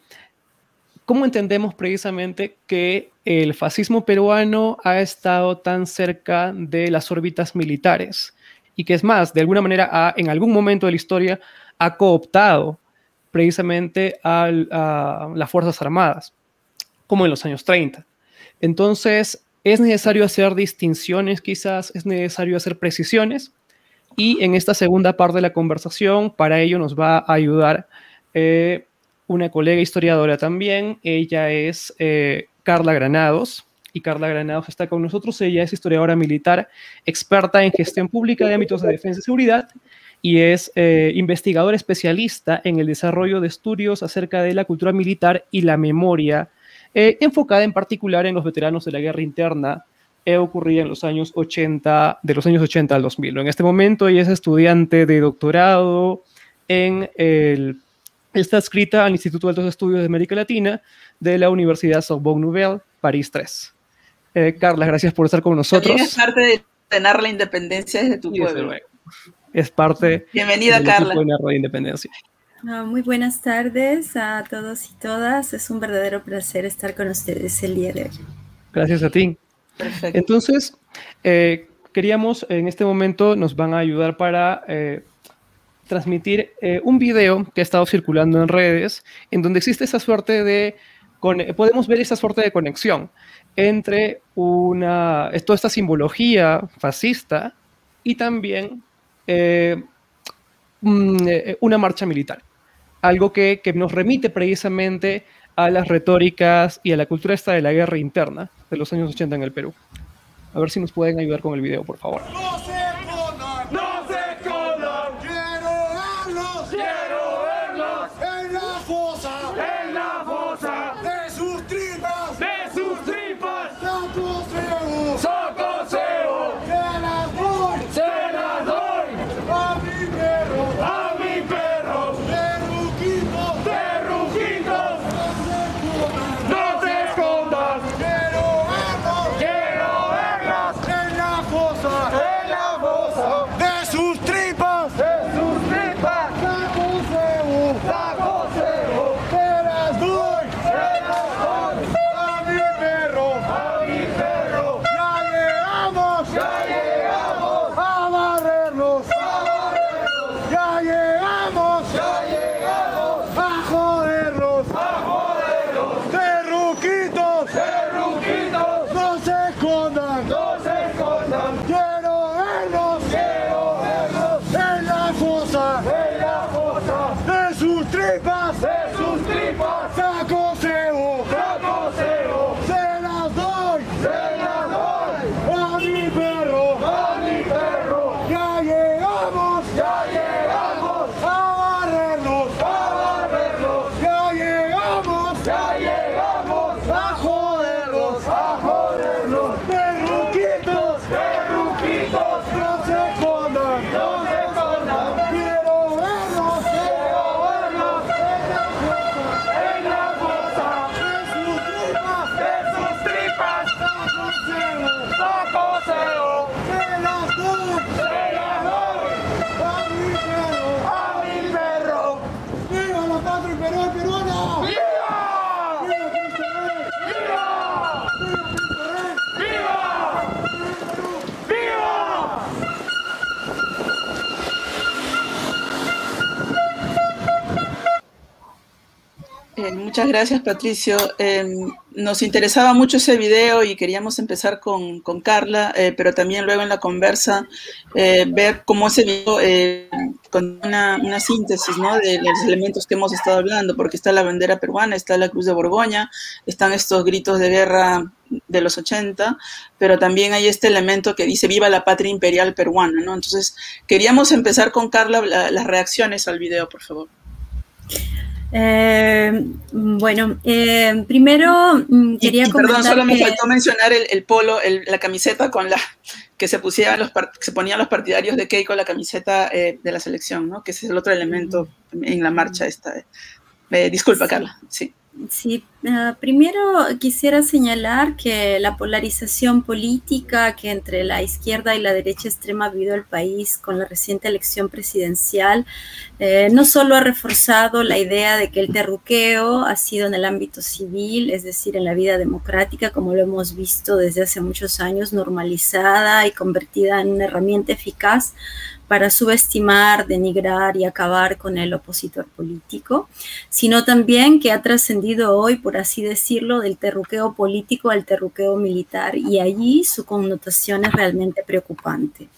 ¿cómo entendemos precisamente que el fascismo peruano ha estado tan cerca de las órbitas militares? Y que es más, de alguna manera, ha, en algún momento de la historia, ha cooptado precisamente a, a las Fuerzas Armadas, como en los años treinta. Entonces, es necesario hacer distinciones, quizás, es necesario hacer precisiones, y en esta segunda parte de la conversación, para ello nos va a ayudar eh, una colega historiadora también. Ella es eh, Carla Granados, y Carla Granados está con nosotros. Ella es historiadora militar, experta en gestión pública de ámbitos de defensa y seguridad, y es eh, investigadora especialista en el desarrollo de estudios acerca de la cultura militar y la memoria, eh, enfocada en particular en los veteranos de la guerra interna, eh, ocurrida en los años ochenta, de los años ochenta al dos mil. En este momento ella es estudiante de doctorado en el... Está adscrita al Instituto de Altos Estudios de América Latina de la Universidad Sorbonne Nouvelle, París tres. Eh, Carla, gracias por estar con nosotros. También es parte de tener la independencia desde tu y pueblo. Es parte Bienvenida, del Carla. equipo de Narra de Independencia. No, muy buenas tardes a todos y todas. Es un verdadero placer estar con ustedes el día de hoy. Gracias a ti. Perfecto. Entonces, eh, queríamos, en este momento, nos van a ayudar para... Eh, transmitir eh, un video que ha estado circulando en redes, en donde existe esa suerte de, con, podemos ver esa suerte de conexión entre una, toda esta simbología fascista y también eh, una marcha militar. Algo que, que nos remite precisamente a las retóricas y a la cultura esta de la guerra interna de los años ochenta en el Perú. A ver si nos pueden ayudar con el video, por favor. Muchas gracias, Patricio. Eh, nos interesaba mucho ese video y queríamos empezar con, con Carla, eh, pero también luego en la conversa eh, ver cómo ese video eh, con una, una síntesis, ¿no?, de, de los elementos que hemos estado hablando, porque está la bandera peruana, está la Cruz de Borgoña, están estos gritos de guerra de los ochenta, pero también hay este elemento que dice viva la patria imperial peruana, ¿no? Entonces, queríamos empezar con Carla la, las reacciones al video, por favor. Eh, bueno, eh, primero mm, quería y, y comentar perdón, solo que... me faltó mencionar el, el polo, el, la camiseta con la que se pusieran los que se ponían los partidarios de Keiko, la camiseta eh, de la selección, ¿no? Que ese es el otro elemento en la marcha esta. Eh, disculpa, sí. Carla. Sí. Sí, uh, primero quisiera señalar que la polarización política que entre la izquierda y la derecha extrema ha vivido el país con la reciente elección presidencial eh, no solo ha reforzado la idea de que el terruqueo ha sido en el ámbito civil, es decir, en la vida democrática, como lo hemos visto desde hace muchos años, normalizada y convertida en una herramienta eficaz para subestimar, denigrar y acabar con el opositor político, sino también que ha trascendido hoy, por así decirlo, del terruqueo político al terruqueo militar, y allí su connotación es realmente preocupante.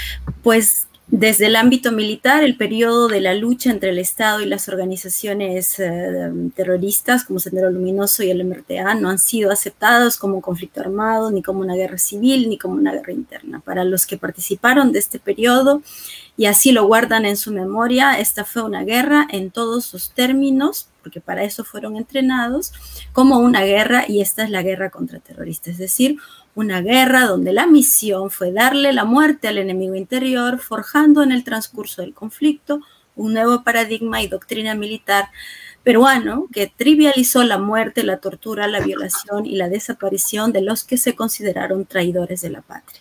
Pues desde el ámbito militar, el periodo de la lucha entre el Estado y las organizaciones eh, terroristas como Sendero Luminoso y el M R T A no han sido aceptados como un conflicto armado, ni como una guerra civil, ni como una guerra interna. Para los que participaron de este periodo y así lo guardan en su memoria, esta fue una guerra en todos sus términos, porque para eso fueron entrenados, como una guerra, y esta es la guerra contra terroristas, es decir, una guerra donde la misión fue darle la muerte al enemigo interior, forjando en el transcurso del conflicto un nuevo paradigma y doctrina militar peruano que trivializó la muerte, la tortura, la violación y la desaparición de los que se consideraron traidores de la patria.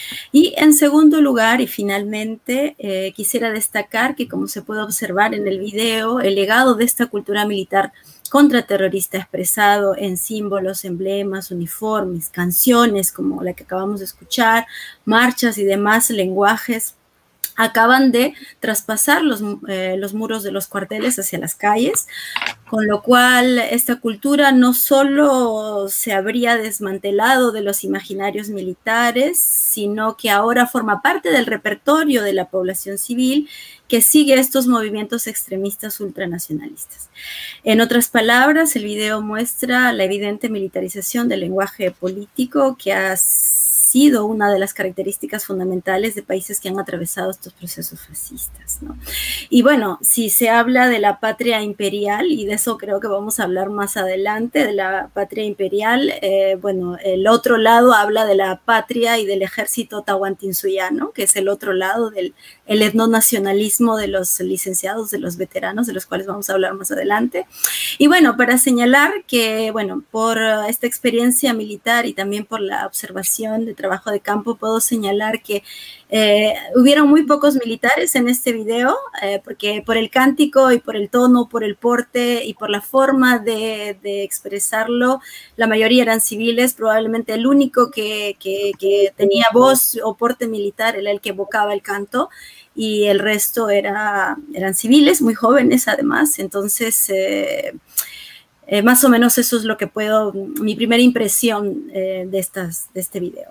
Y en segundo lugar, y finalmente, eh, quisiera destacar que, como se puede observar en el video, el legado de esta cultura militar contraterrorista expresado en símbolos, emblemas, uniformes, canciones como la que acabamos de escuchar, marchas y demás lenguajes, acaban de traspasar los, eh, los muros de los cuarteles hacia las calles, con lo cual esta cultura no solo se habría desmantelado de los imaginarios militares, sino que ahora forma parte del repertorio de la población civil que sigue estos movimientos extremistas ultranacionalistas. En otras palabras, el video muestra la evidente militarización del lenguaje político que ha sido una de las características fundamentales de países que han atravesado estos procesos fascistas, ¿no? Y bueno, si se habla de la patria imperial, y de eso creo que vamos a hablar más adelante, de la patria imperial, eh, bueno, el otro lado habla de la patria y del ejército tahuantinsuyano, que es el otro lado del el etnonacionalismo de los licenciados, de los veteranos, de los cuales vamos a hablar más adelante. Y bueno, para señalar que, bueno, por esta experiencia militar y también por la observación de trabajo de campo, puedo señalar que eh, hubieron muy pocos militares en este video, eh, porque por el cántico y por el tono, por el porte y por la forma de, de expresarlo, la mayoría eran civiles. Probablemente el único que, que, que tenía voz o porte militar era el que evocaba el canto, y el resto era, eran civiles, muy jóvenes además. Entonces, eh, eh, más o menos eso es lo que puedo, mi primera impresión eh, de, estas, de este video.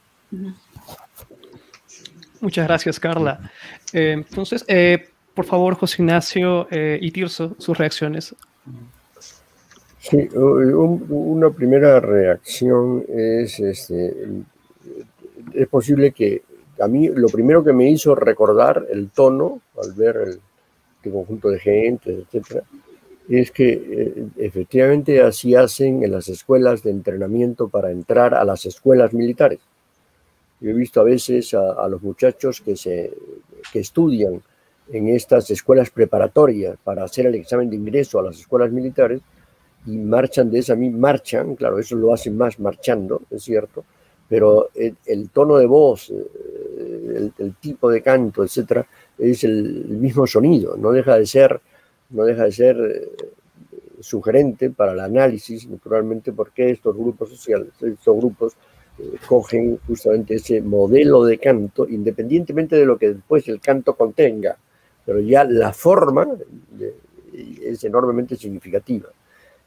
Muchas gracias, Carla. Eh, entonces, eh, por favor, José Ignacio eh, y Tirso, sus reacciones. Sí, un, una primera reacción es, este, es posible que a mí lo primero que me hizo recordar el tono al ver el, el conjunto de gente, etcétera, es que eh, efectivamente así hacen en las escuelas de entrenamiento para entrar a las escuelas militares. Yo he visto a veces a, a los muchachos que, se, que estudian en estas escuelas preparatorias para hacer el examen de ingreso a las escuelas militares y marchan de esa misma, marchan, claro, eso lo hacen más marchando, es cierto, pero el, el tono de voz, el, el tipo de canto, etcétera, es el, el mismo sonido, no deja de ser, no deja de ser eh, sugerente para el análisis, naturalmente, porque estos grupos sociales, estos grupos eh, cogen justamente ese modelo de canto, independientemente de lo que después el canto contenga, pero ya la forma de, es enormemente significativa.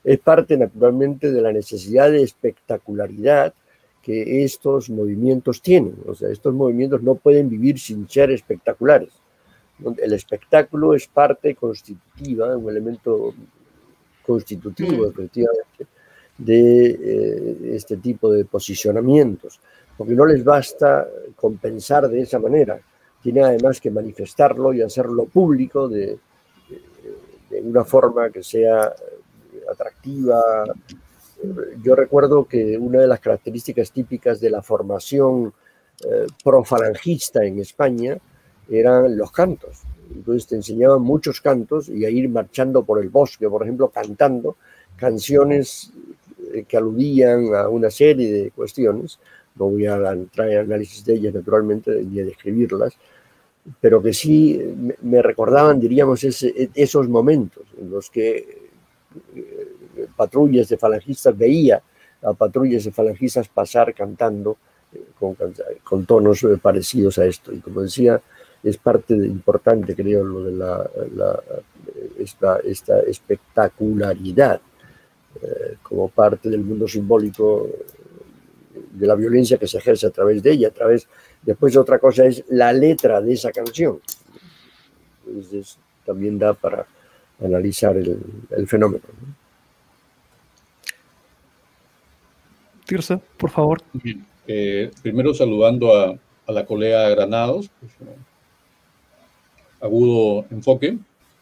es parte naturalmente de la necesidad de espectacularidad que estos movimientos tienen. O sea, estos movimientos no pueden vivir sin ser espectaculares. El espectáculo es parte constitutiva, un elemento constitutivo, mm. efectivamente, de eh, este tipo de posicionamientos, porque no les basta compensar de esa manera, tienen además que manifestarlo y hacerlo público de, de, de una forma que sea atractiva. Yo recuerdo que una de las características típicas de la formación eh, profalangista en España eran los cantos. Entonces te enseñaban muchos cantos y a ir marchando por el bosque, por ejemplo, cantando canciones que aludían a una serie de cuestiones. No voy a entrar en análisis de ellas, naturalmente, ni a describirlas, pero que sí me recordaban, diríamos, ese, esos momentos en los que patrullas de falangistas, veía a patrullas de falangistas pasar cantando con, con tonos parecidos a esto. Y como decía, es parte de, importante, creo, lo de la, la, esta, esta espectacularidad eh, como parte del mundo simbólico de la violencia que se ejerce a través de ella. A través, después otra cosa es la letra de esa canción. Entonces también da para analizar el, el fenómeno, ¿no? Tirso, por favor. Eh, primero saludando a, a la colega Granados, pues, agudo enfoque.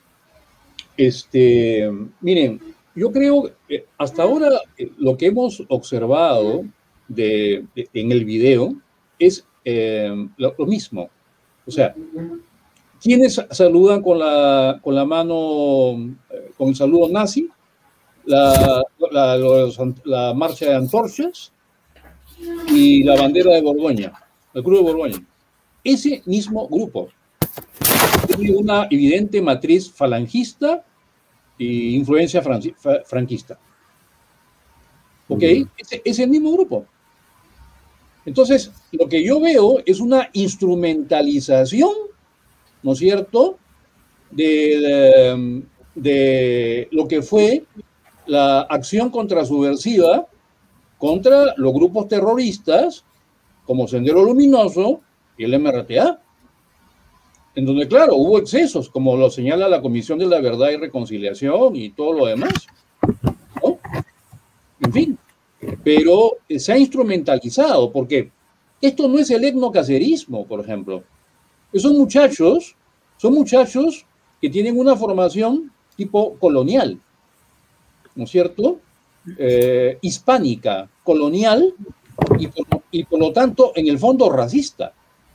Este, miren, yo creo que hasta ahora eh, lo que hemos observado de, de, en el video es eh, lo, lo mismo. O sea, ¿quiénes saludan con la, con la mano, eh, con el saludo nazi? La, la, los, la marcha de antorchas y la bandera de Borgoña, el Cruz de Borgoña. Ese mismo grupo tiene una evidente matriz falangista e influencia franquista. ¿Ok? Uh-huh. Ese, ese mismo grupo. Entonces, lo que yo veo es una instrumentalización, ¿no es cierto?, de, de, de lo que fue la acción contrasubversiva contra los grupos terroristas como Sendero Luminoso y el M R T A, en donde, claro, hubo excesos, como lo señala la Comisión de la Verdad y Reconciliación y todo lo demás, ¿no? En fin, pero se ha instrumentalizado, porque esto no es el etnocacerismo, por ejemplo. Esos muchachos son muchachos que tienen una formación tipo colonial, ¿no es cierto? Eh, hispánica, colonial, y por, y por lo tanto, en el fondo, racista.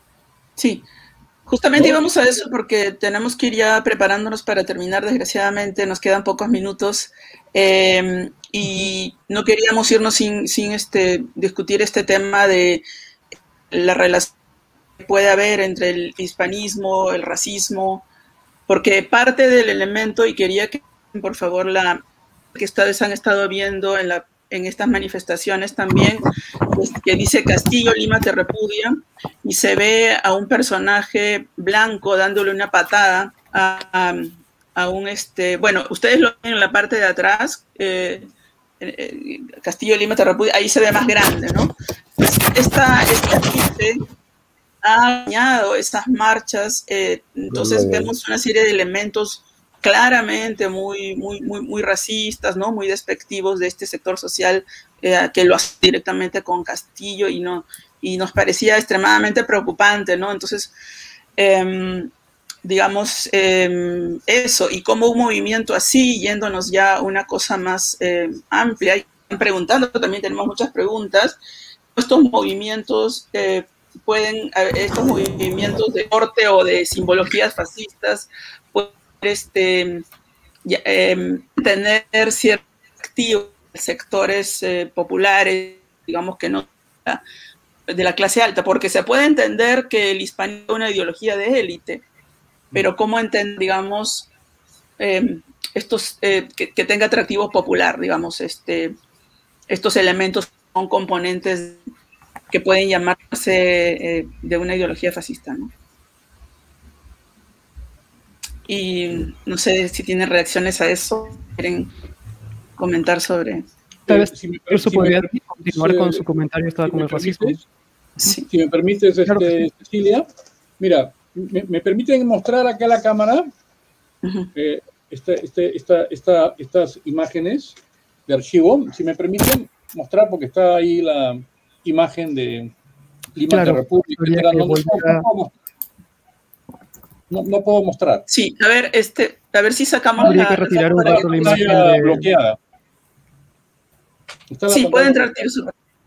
Sí, justamente ¿no? íbamos a eso porque tenemos que ir ya preparándonos para terminar, desgraciadamente, nos quedan pocos minutos, eh, y no queríamos irnos sin, sin este, discutir este tema de la relación que puede haber entre el hispanismo, el racismo, porque parte del elemento, y quería que, por favor, la que ustedes han estado viendo en, la, en estas manifestaciones también, pues, que dice Castillo Lima te repudia, y se ve a un personaje blanco dándole una patada a, a, a un, este, bueno, ustedes lo ven en la parte de atrás, eh, eh, Castillo Lima te repudia, ahí se ve más grande, ¿no? Pues esta, esta gente ha dañado estas marchas, eh, entonces no, no, no. vemos una serie de elementos claramente muy, muy, muy, muy racistas, ¿no? Muy despectivos de este sector social, eh, que lo hace directamente con Castillo, y, no, y nos parecía extremadamente preocupante, ¿no? Entonces, eh, digamos, eh, eso, y como un movimiento así, yéndonos ya a una cosa más eh, amplia, y preguntando, también tenemos muchas preguntas, estos movimientos eh, pueden, estos movimientos de corte o de simbologías fascistas, pueden Este, eh, tener ciertos activos sectores eh, populares, digamos que no de la clase alta, porque se puede entender que el hispanismo es una ideología de élite, pero cómo entender, digamos, eh, estos, eh, que, que tenga atractivo popular, digamos, este, estos elementos son componentes que pueden llamarse eh, de una ideología fascista, ¿no? Y no sé si tienen reacciones a eso. ¿Quieren comentar sobre... Tal vez si me, eso si podría me, continuar si, con su comentario estaba si con el racismo. Sí. Si me permites, este, Claro que sí. Cecilia, mira, me, me permiten mostrar acá a la cámara Uh-huh. eh, esta, este, esta, esta, estas imágenes de archivo, si me permiten mostrar, porque está ahí la imagen de Lima Claro, de República, habría etcétera. que No, no, volver a- no puedo mostrar. No, no puedo mostrar. Sí, a ver, este, a ver si sacamos Habría la, que retirar un la rato la imagen Pantalla de... bloqueada. Está la Sí, puede pantalla- entrar Tirso.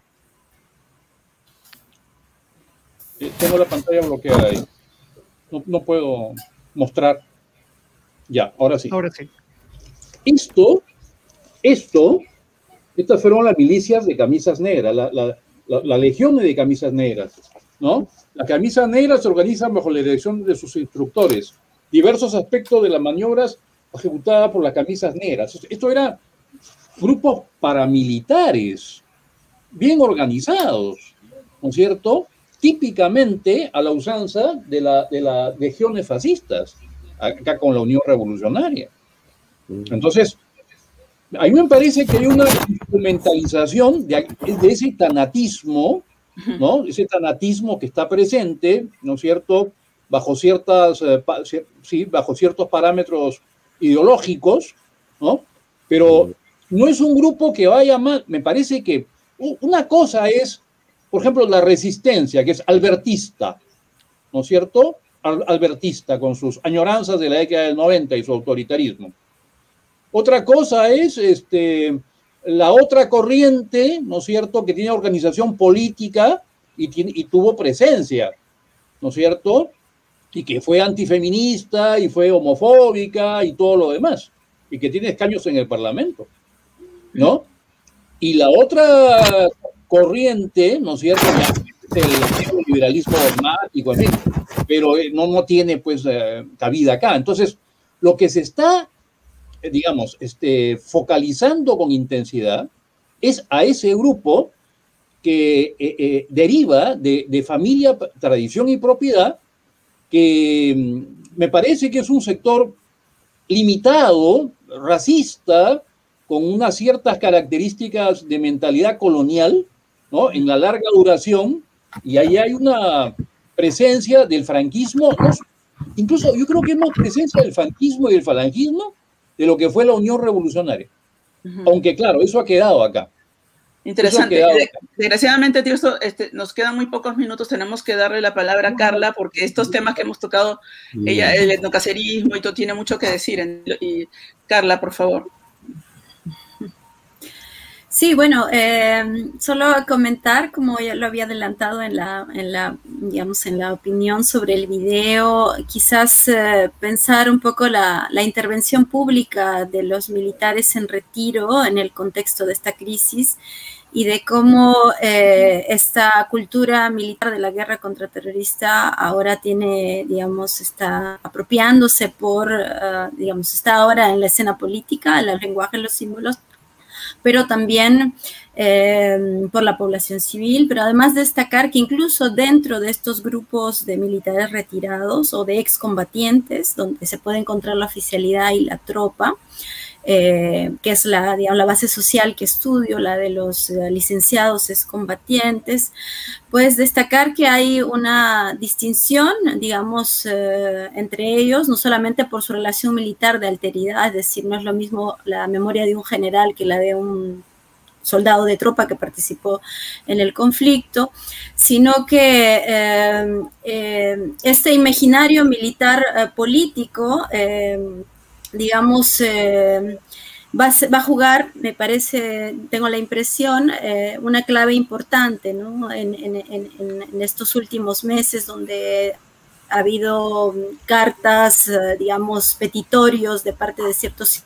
eh, Tengo la pantalla bloqueada ahí. No, no puedo mostrar. Ya, ahora sí. Ahora sí. Esto, esto, estas fueron las milicias de camisas negras, la, la, la, la legión de camisas negras, ¿no? Las camisas negras se organizan bajo la dirección de sus instructores. Diversos aspectos de las maniobras ejecutadas por las camisas negras. Esto eran grupos paramilitares, bien organizados, ¿no es cierto? Típicamente a la usanza de, la, de las legiones fascistas, acá con la Unión Revolucionaria. Entonces, a mí me parece que hay una instrumentalización de, de ese tanatismo, ¿no? Ese tanatismo que está presente, ¿no es cierto?, bajo, ciertas, eh, pa, sí, bajo ciertos parámetros ideológicos, ¿no? Pero no es un grupo que vaya más, me parece que una cosa es, por ejemplo, la resistencia, que es albertista, ¿no es cierto?, Al, albertista, con sus añoranzas de la década del noventa y su autoritarismo. Otra cosa es este, la otra corriente, ¿no es cierto?, que tiene organización política y, tiene, y tuvo presencia, ¿no es cierto?, y que fue antifeminista y fue homofóbica y todo lo demás, y que tiene escaños en el Parlamento, ¿no? Y la otra corriente, ¿no es cierto?, es el neoliberalismo dogmático, en fin, pero no, no tiene, pues, eh, cabida acá. Entonces, lo que se está digamos, este, focalizando con intensidad, es a ese grupo que eh, eh, deriva de, de familia, tradición y propiedad, que me parece que es un sector limitado, racista, con unas ciertas características de mentalidad colonial, ¿no?, en la larga duración, y ahí hay una presencia del franquismo, ¿no? Incluso yo creo que hay más presencia del franquismo y del falangismo de lo que fue la Unión Revolucionaria. Uh-huh. Aunque, claro, eso ha quedado acá. Interesante. Quedado acá. Desgraciadamente, Tirso, este, nos quedan muy pocos minutos, tenemos que darle la palabra a Carla, porque estos temas que hemos tocado, uh-huh. ella, el etnocacerismo y todo, tiene mucho que decir. Y, Carla, por favor. Sí, bueno, eh, solo comentar, como ya lo había adelantado en la, en la, digamos, en la opinión sobre el video, quizás eh, pensar un poco la, la intervención pública de los militares en retiro en el contexto de esta crisis y de cómo eh, esta cultura militar de la guerra contraterrorista ahora tiene, digamos, está apropiándose por, uh, digamos, está ahora en la escena política, el lenguaje, los símbolos, pero también eh, por la población civil, pero además destacar que incluso dentro de estos grupos de militares retirados o de excombatientes, donde se puede encontrar la oficialidad y la tropa, eh, que es la, digamos, la base social que estudio, la de los uh, licenciados excombatientes, pues destacar que hay una distinción, digamos, eh, entre ellos, no solamente por su relación militar de alteridad, es decir, no es lo mismo la memoria de un general que la de un soldado de tropa que participó en el conflicto, sino que eh, eh, este imaginario militar eh, político, eh, digamos, eh, va, a, va a jugar, me parece, tengo la impresión, eh, una clave importante, ¿no?, en, en, en, en estos últimos meses donde ha habido cartas, eh, digamos, petitorios de parte de ciertos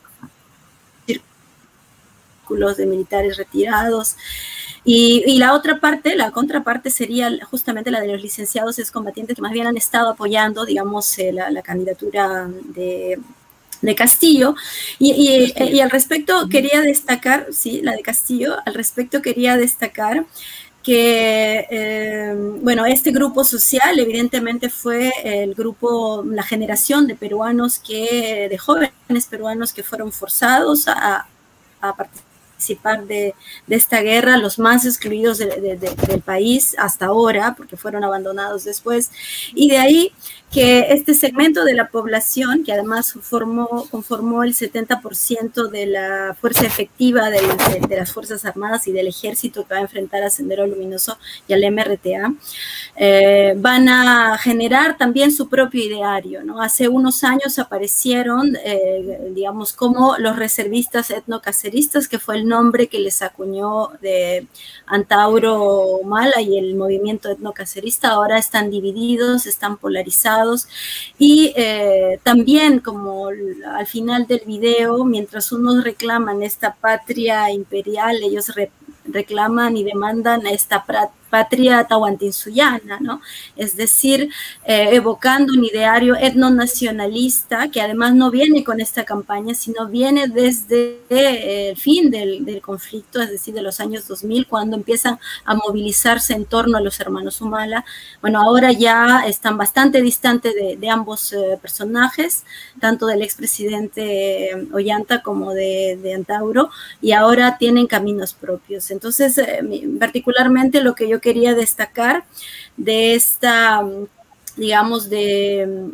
círculos de militares retirados. Y, y la otra parte, la contraparte sería justamente la de los licenciados excombatientes que más bien han estado apoyando, digamos, eh, la, la candidatura de... de Castillo, y, y, Castillo. y al respecto quería destacar, sí, la de Castillo, al respecto quería destacar que, eh, bueno, este grupo social evidentemente fue el grupo, la generación de peruanos que, de jóvenes peruanos que fueron forzados a, a participar de, de esta guerra, los más excluidos de, de, de, del país hasta ahora, porque fueron abandonados después, y de ahí que este segmento de la población, que además formó, conformó el setenta por ciento de la fuerza efectiva de, de, de las Fuerzas Armadas y del Ejército que va a enfrentar a Sendero Luminoso y al M R T A, eh, van a generar también su propio ideario, ¿no? Hace unos años aparecieron, eh, digamos, como los reservistas etnocaceristas, que fue el nombre que les acuñó de Antauro Humala y el movimiento etnocacerista. Ahora están divididos, están polarizados, y eh, también, como al final del video, mientras unos reclaman esta patria imperial, ellos re reclaman y demandan esta patria tahuantinsuyana, ¿no? Es decir, eh, evocando un ideario etnonacionalista que además no viene con esta campaña, sino viene desde eh, el fin del, del conflicto, es decir, de los años dos mil, cuando empiezan a movilizarse en torno a los hermanos Humala. Bueno, ahora ya están bastante distantes de, de ambos eh, personajes, tanto del expresidente eh, Ollanta como de, de Antauro, y ahora tienen caminos propios. Entonces, eh, particularmente lo que yo quería destacar de esta, digamos, de,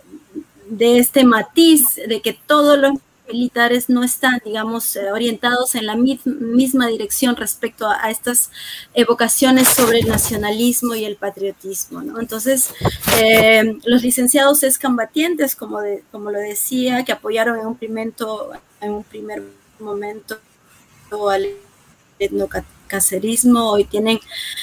de este matiz de que todos los militares no están, digamos, orientados en la misma dirección respecto a, a estas evocaciones sobre el nacionalismo y el patriotismo, ¿no? Entonces, eh, los licenciados excombatientes, como, de, como lo decía, que apoyaron en un, primento, en un primer momento al etnocacerismo, hoy tienen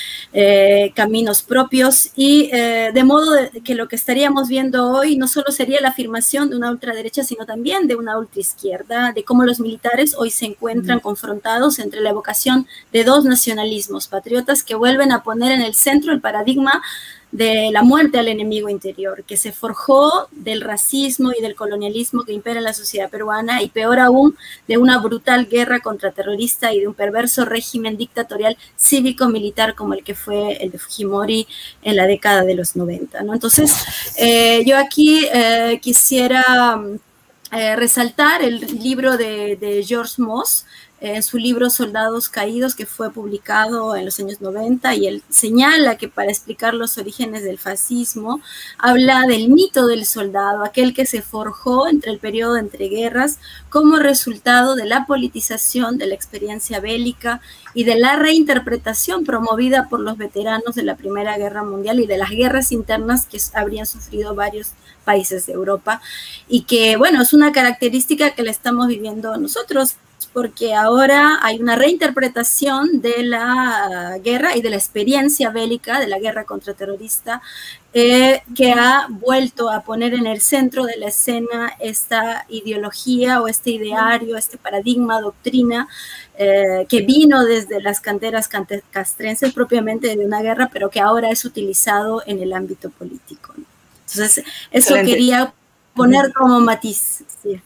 eh, caminos propios, y eh, de modo de que lo que estaríamos viendo hoy no solo sería la afirmación de una ultraderecha, sino también de una ultraizquierda, de cómo los militares hoy se encuentran mm. confrontados entre la evocación de dos nacionalismos patriotas que vuelven a poner en el centro el paradigma de la muerte al enemigo interior, que se forjó del racismo y del colonialismo que impera en la sociedad peruana, y peor aún, de una brutal guerra contraterrorista y de un perverso régimen dictatorial cívico-militar como el que fue el de Fujimori en la década de los noventa, ¿no? Entonces, eh, yo aquí eh, quisiera eh, resaltar el libro de, de George Moss, en su libro Soldados Caídos, que fue publicado en los años noventa, y él señala que para explicar los orígenes del fascismo, habla del mito del soldado, aquel que se forjó entre el periodo de entreguerras como resultado de la politización de la experiencia bélica y de la reinterpretación promovida por los veteranos de la Primera Guerra Mundial y de las guerras internas que habrían sufrido varios países de Europa, y que, bueno, es una característica que la estamos viviendo nosotros, porque ahora hay una reinterpretación de la guerra y de la experiencia bélica, de la guerra contraterrorista, eh, que ha vuelto a poner en el centro de la escena esta ideología o este ideario, este paradigma, doctrina, eh, que vino desde las canteras castrenses propiamente de una guerra, pero que ahora es utilizado en el ámbito político, ¿no? Entonces, eso Excelente. Quería poner como matiz, sí.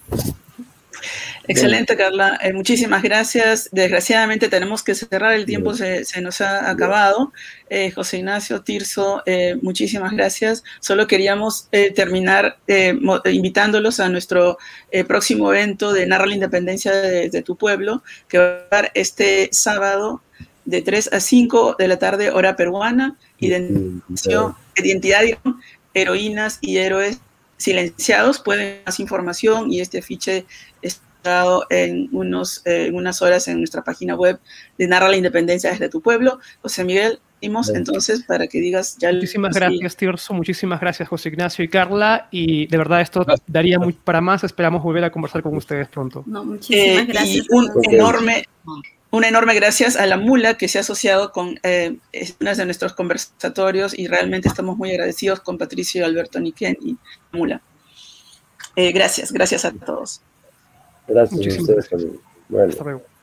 Excelente, Carla. Eh, muchísimas gracias. Desgraciadamente tenemos que cerrar, el tiempo se, se nos ha acabado. Eh, José Ignacio, Tirso, eh, muchísimas gracias. Solo queríamos eh, terminar eh, invitándolos a nuestro eh, próximo evento de Narra la Independencia de, de tu pueblo, que va a estar este sábado de tres a cinco de la tarde, hora peruana. Identidad, identidad heroínas y héroes silenciados. Pueden más información y este afiche está en, unos, eh, en unas horas en nuestra página web de Narra la Independencia desde tu pueblo. José Miguel, dimos entonces para que digas ya. Muchísimas el... gracias, Tirso. Muchísimas gracias, José Ignacio y Carla. Y de verdad esto gracias. daría muy para más. Esperamos volver a conversar con ustedes pronto. No, muchísimas eh, gracias. Y un enorme... Una enorme gracias a la Mula, que se ha asociado con eh, uno de nuestros conversatorios, y realmente estamos muy agradecidos con Patricio, Alberto, Niquén y Mula. Eh, gracias, gracias a todos. Gracias a ustedes también. Bueno. Hasta luego.